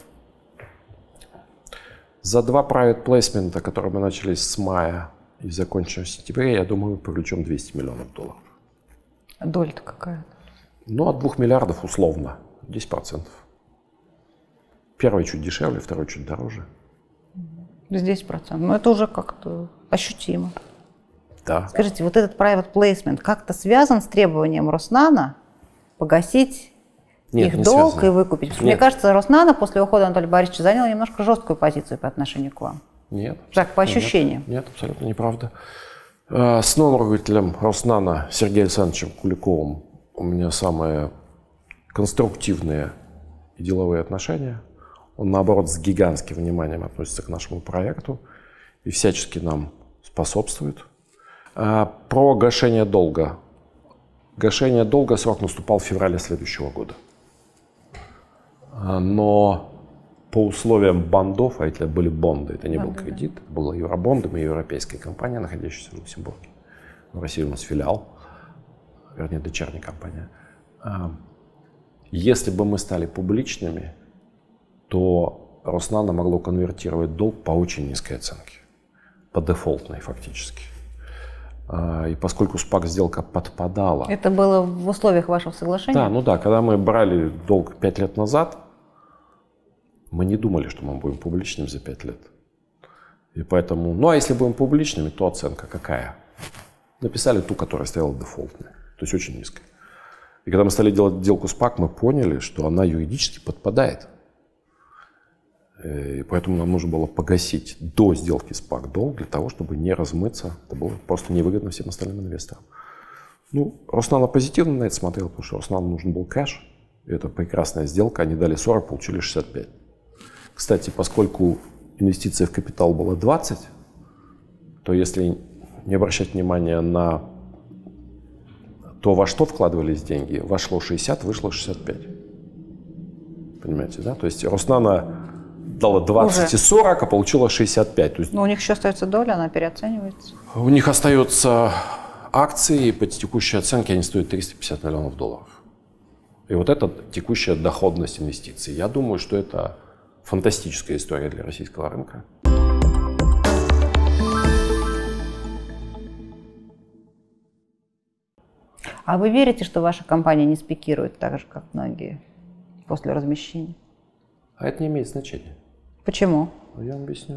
За 2 private placement, которые мы начали с мая и закончим в сентябре, я думаю, мы привлечем $200 миллионов. А доля-то какая? Ну, от 2 миллиардов условно, 10%. Первый чуть дешевле, второй чуть дороже. 10%. Ну, это уже как-то ощутимо. Да. Скажите, вот этот private placement как-то связан с требованием Роснано погасить их долг связано. И выкупить? Потому что, мне кажется, Роснано после ухода Анатолия Борисовича занял немножко жесткую позицию по отношению к вам. Нет. Так, по ощущениям. Нет, абсолютно неправда. С новым руководителем Роснано Сергеем Александровичем Куликовым у меня самые конструктивные и деловые отношения. Он, наоборот, с гигантским вниманием относится к нашему проекту и всячески нам способствует. Про гашение долга. Гашение долга срок наступал в феврале следующего года. Но по условиям бандов, а это были бонды, это не был кредит, это было евробонды, мы европейская компания, находящаяся в Люксембурге. В России у нас филиал, вернее, дочерняя компания. Если бы мы стали публичными, то Роснано могло конвертировать долг по очень низкой оценке, по дефолтной фактически. И поскольку SPAC-сделка подпадала... Это было в условиях вашего соглашения? Да, когда мы брали долг 5 лет назад, мы не думали, что мы будем публичными за 5 лет. И поэтому, ну а если будем публичными, то оценка какая? Написали ту, которая стояла дефолтной, то есть очень низкая. И когда мы стали делать сделку SPAC, мы поняли, что она юридически подпадает. И поэтому нам нужно было погасить до сделки SPAC долг для того, чтобы не размыться. Это было просто невыгодно всем остальным инвесторам. Ну, Роснано позитивно на это смотрел, потому что Роснано нужен был кэш. И это прекрасная сделка. Они дали 40, получили 65. Кстати, поскольку инвестиция в капитал была 20, то если не обращать внимания на то, во что вкладывались деньги, вошло 60, вышло 65. Понимаете, да? То есть Роснано дала 20 уже. И 40, а получила 65. То есть, но у них еще остается доля, она переоценивается. У них остаются акции, и по текущей оценке они стоят $350 миллионов. И вот это текущая доходность инвестиций. Я думаю, что это фантастическая история для российского рынка. А вы верите, что ваша компания не спикирует так же, как многие после размещения? А это не имеет значения. Почему? Я вам объясню.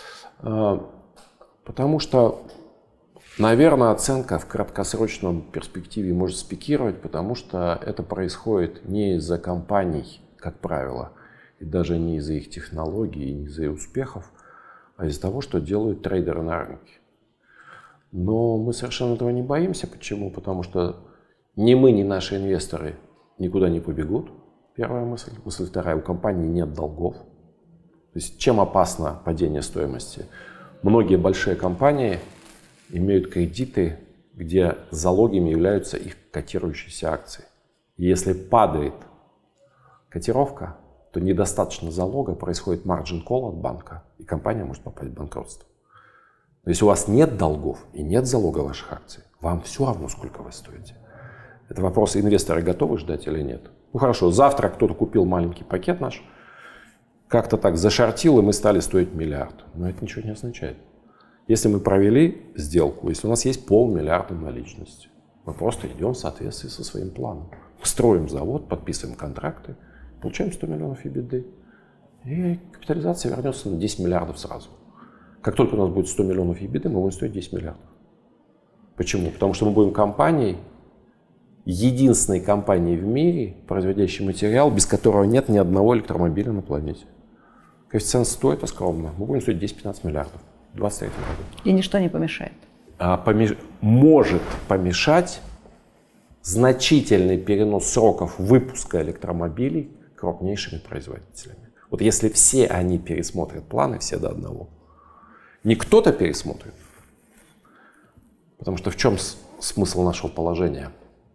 Потому что, наверное, оценка в краткосрочном перспективе может спикировать, потому что это происходит не из-за компаний, как правило, и даже не из-за их технологий, не из-за их успехов, а из-за того, что делают трейдеры на рынке. Но мы совершенно этого не боимся. Почему? Потому что ни мы, ни наши инвесторы никуда не побегут. Первая мысль. Мысль вторая. У компании нет долгов. То есть чем опасно падение стоимости? Многие большие компании имеют кредиты, где залогами являются их котирующиеся акции. И если падает котировка, то недостаточно залога, происходит margin call от банка, и компания может попасть в банкротство. Но если у вас нет долгов и нет залога ваших акций, вам все равно, сколько вы стоите. Это вопрос, инвесторы готовы ждать или нет. Ну хорошо, завтра кто-то купил маленький пакет наш, как-то так зашортил, и мы стали стоить $1 миллиард. Но это ничего не означает. Если мы провели сделку, если у нас есть $500 миллиона наличности, мы просто идем в соответствии со своим планом. Строим завод, подписываем контракты, получаем 100 миллионов EBITDA, и капитализация вернется на 10 миллиардов сразу. Как только у нас будет 100 миллионов EBITDA, мы будем стоить 10 миллиардов. Почему? Потому что мы будем компанией, единственной компанией в мире, производящей материал, без которого нет ни одного электромобиля на планете. Коэффициент 100 это скромно. Мы будем стоить 10-15 миллиардов в 2023 году. И ничто не помешает. Может помешать значительный перенос сроков выпуска электромобилей крупнейшими производителями. Вот если все они пересмотрят планы, все до одного, не кто-то пересмотрит, потому что в чем смысл нашего положения?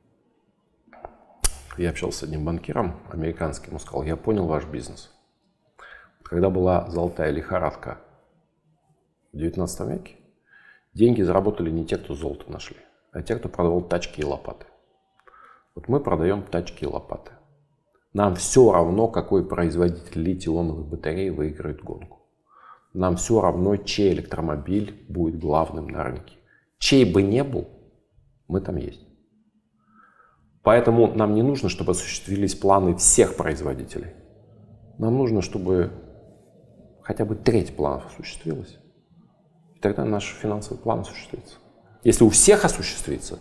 Я общался с одним банкиром американским, он сказал: я понял ваш бизнес. Когда была золотая лихорадка в 19 веке, деньги заработали не те, кто золото нашли, а те, кто продавал тачки и лопаты. Вот мы продаем тачки и лопаты. Нам все равно, какой производитель литий-ионовых батарей выиграет гонку. Нам все равно, чей электромобиль будет главным на рынке. Чей бы не был, мы там есть. Поэтому нам не нужно, чтобы осуществились планы всех производителей. Нам нужно, чтобы хотя бы треть планов осуществилась. И тогда наш финансовый план осуществится. Если у всех осуществится,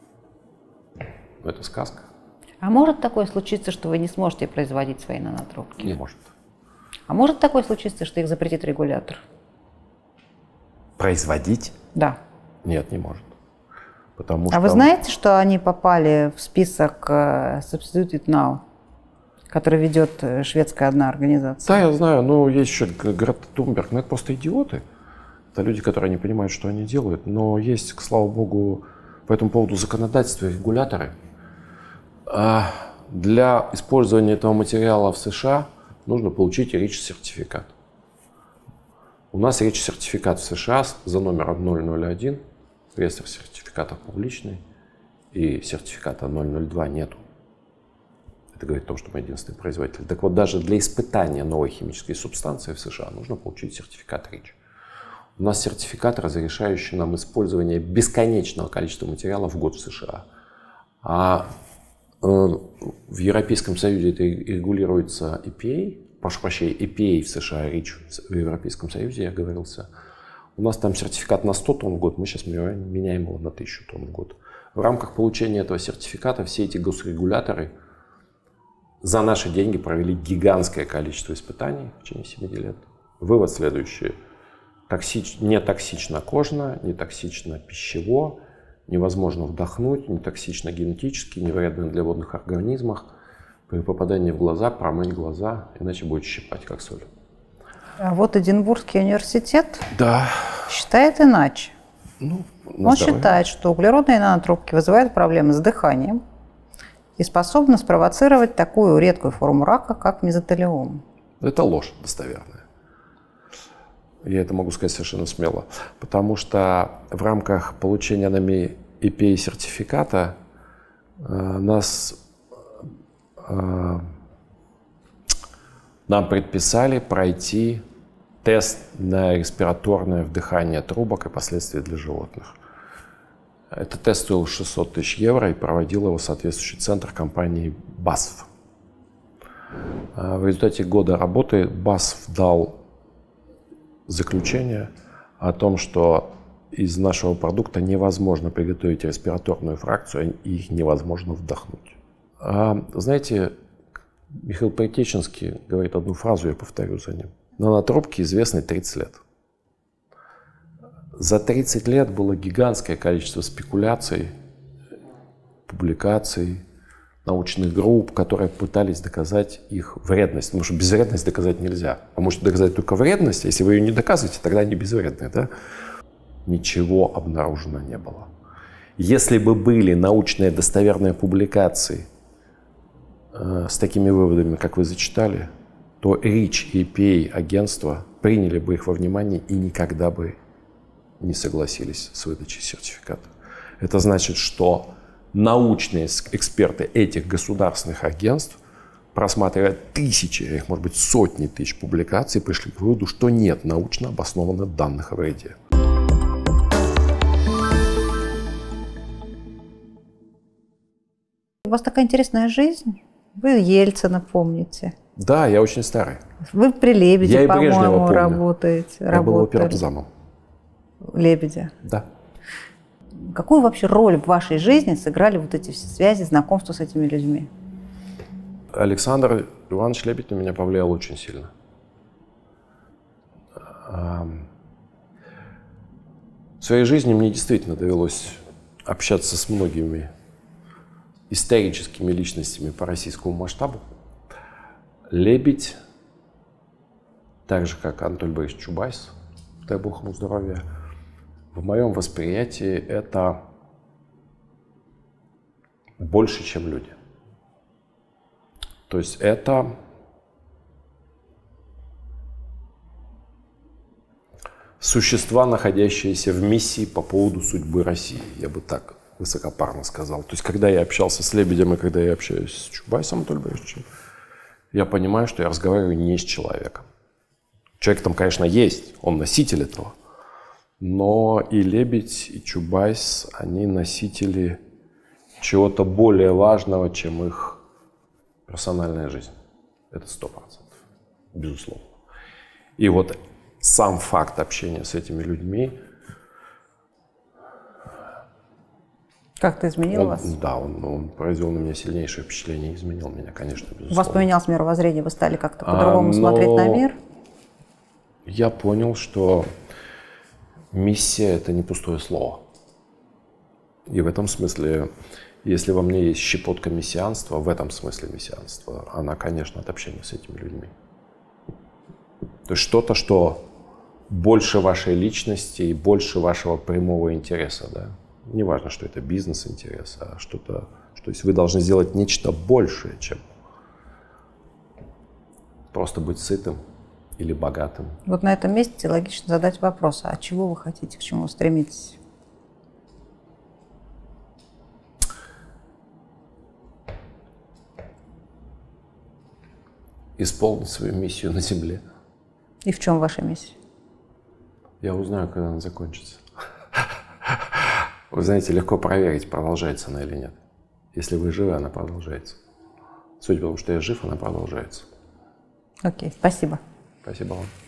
это сказка. А может такое случиться, что вы не сможете производить свои нанотрубки? Не может. А может такое случиться, что их запретит регулятор? Производить? Да. Нет, не может. Потому что... вы знаете, что они попали в список Substituted Now, который ведет шведская одна организация? Да, я знаю, но есть еще Грета Тунберг, но это просто идиоты. Это люди, которые не понимают, что они делают. Но есть, слава богу, по этому поводу законодательство и регуляторы. Для использования этого материала в США нужно получить REACH-сертификат. У нас REACH-сертификат в США за номером 001, реестр сертификатов публичный, и сертификата 002 нету. Это говорит о том, что мы единственный производитель. Так вот, даже для испытания новой химической субстанции в США нужно получить сертификат REACH. У нас сертификат, разрешающий нам использование бесконечного количества материалов в год в США. А в Европейском Союзе это регулируется EPA, прошу прощения, EPA в США, REACH в Европейском Союзе, я оговорился. У нас там сертификат на 100 тонн в год, мы сейчас меняем его на 1000 тонн в год. В рамках получения этого сертификата все эти госрегуляторы за наши деньги провели гигантское количество испытаний в течение 7 лет. Вывод следующий. Не токсично кожно, не токсично пищево, невозможно вдохнуть, не токсично генетически, не вредно для водных организмов. При попадании в глаза промыть глаза, иначе будет щипать, как соль. А вот Эдинбургский университет — считает иначе. Он здоровье. считает, что углеродные нанотрубки вызывают проблемы с дыханием и способны спровоцировать такую редкую форму рака, как мезотелиом. Это ложь достоверная. Я это могу сказать совершенно смело. Потому что в рамках получения нами EPA-сертификата нам предписали пройти тест на респираторное вдыхание трубок и последствия для животных. Этот тест стоил 600 тысяч евро и проводил его соответствующий центр компании BASF. В результате года работы BASF дал заключение о том, что из нашего продукта невозможно приготовить респираторную фракцию, и их невозможно вдохнуть. Знаете, Михаил Притеченский говорит одну фразу, я повторю за ним. Нанотрубки известны 30 лет. За 30 лет было гигантское количество спекуляций, публикаций, научных групп, которые пытались доказать их вредность. Потому что безвредность доказать нельзя. Вы можете доказать только вредность, а если вы ее не доказываете, тогда они безвредны. Да? Ничего обнаружено не было. Если бы были научные достоверные публикации с такими выводами, как вы зачитали, то РИЧ и EPA агентства приняли бы их во внимание и никогда бы не согласились с выдачей сертификата. Это значит, что научные эксперты этих государственных агентств, просматривая тысячи, их может быть сотни тысяч публикаций, пришли к выводу, что нет научно обоснованных данных о вреде. У вас такая интересная жизнь. Вы Ельцина помните. Да, я очень старый. Вы при Лебеде, по-моему, работаете. Я был оперзамом. Лебедя. Да. Какую вообще роль в вашей жизни сыграли вот эти все связи, знакомства с этими людьми? Александр Иванович Лебедь на меня повлиял очень сильно. В своей жизни мне действительно довелось общаться с многими историческими личностями по российскому масштабу. Лебедь, так же как Анатолий Борисович Чубайс, дай бог ему здоровья, в моем восприятии это больше, чем люди. То есть это существа, находящиеся в миссии по поводу судьбы России, я бы так высокопарно сказал. То есть когда я общался с Лебедем и когда я общаюсь с Чубайсом Анатолием Борисовичем, я понимаю, что я разговариваю не с человеком. Человек там, конечно, есть, он носитель этого. Но и Лебедь, и Чубайс, они носители чего-то более важного, чем их персональная жизнь. Это 100%, безусловно. И вот сам факт общения с этими людьми... Как-то изменил вас? Да, он произвел на меня сильнейшее впечатление, изменил меня, конечно, безусловно. У вас поменялось мировоззрение, вы стали как-то по-другому смотреть на мир? Я понял, что миссия – это не пустое слово. И в этом смысле, если во мне есть щепотка мессианства, в этом смысле мессианства, она, конечно, от общения с этими людьми. То есть что-то, что больше вашей личности и больше вашего прямого интереса, да? Не важно, что это бизнес-интерес, а что-то, что есть вы должны сделать нечто большее, чем просто быть сытым или богатым. Вот на этом месте логично задать вопрос, а чего вы хотите, к чему вы стремитесь? Исполнить свою миссию на Земле. И в чем ваша миссия? Я узнаю, когда она закончится. Вы знаете, легко проверить, продолжается она или нет. Если вы живы, она продолжается. Судя по тому, что я жив, она продолжается. Окей, спасибо. Спасибо вам.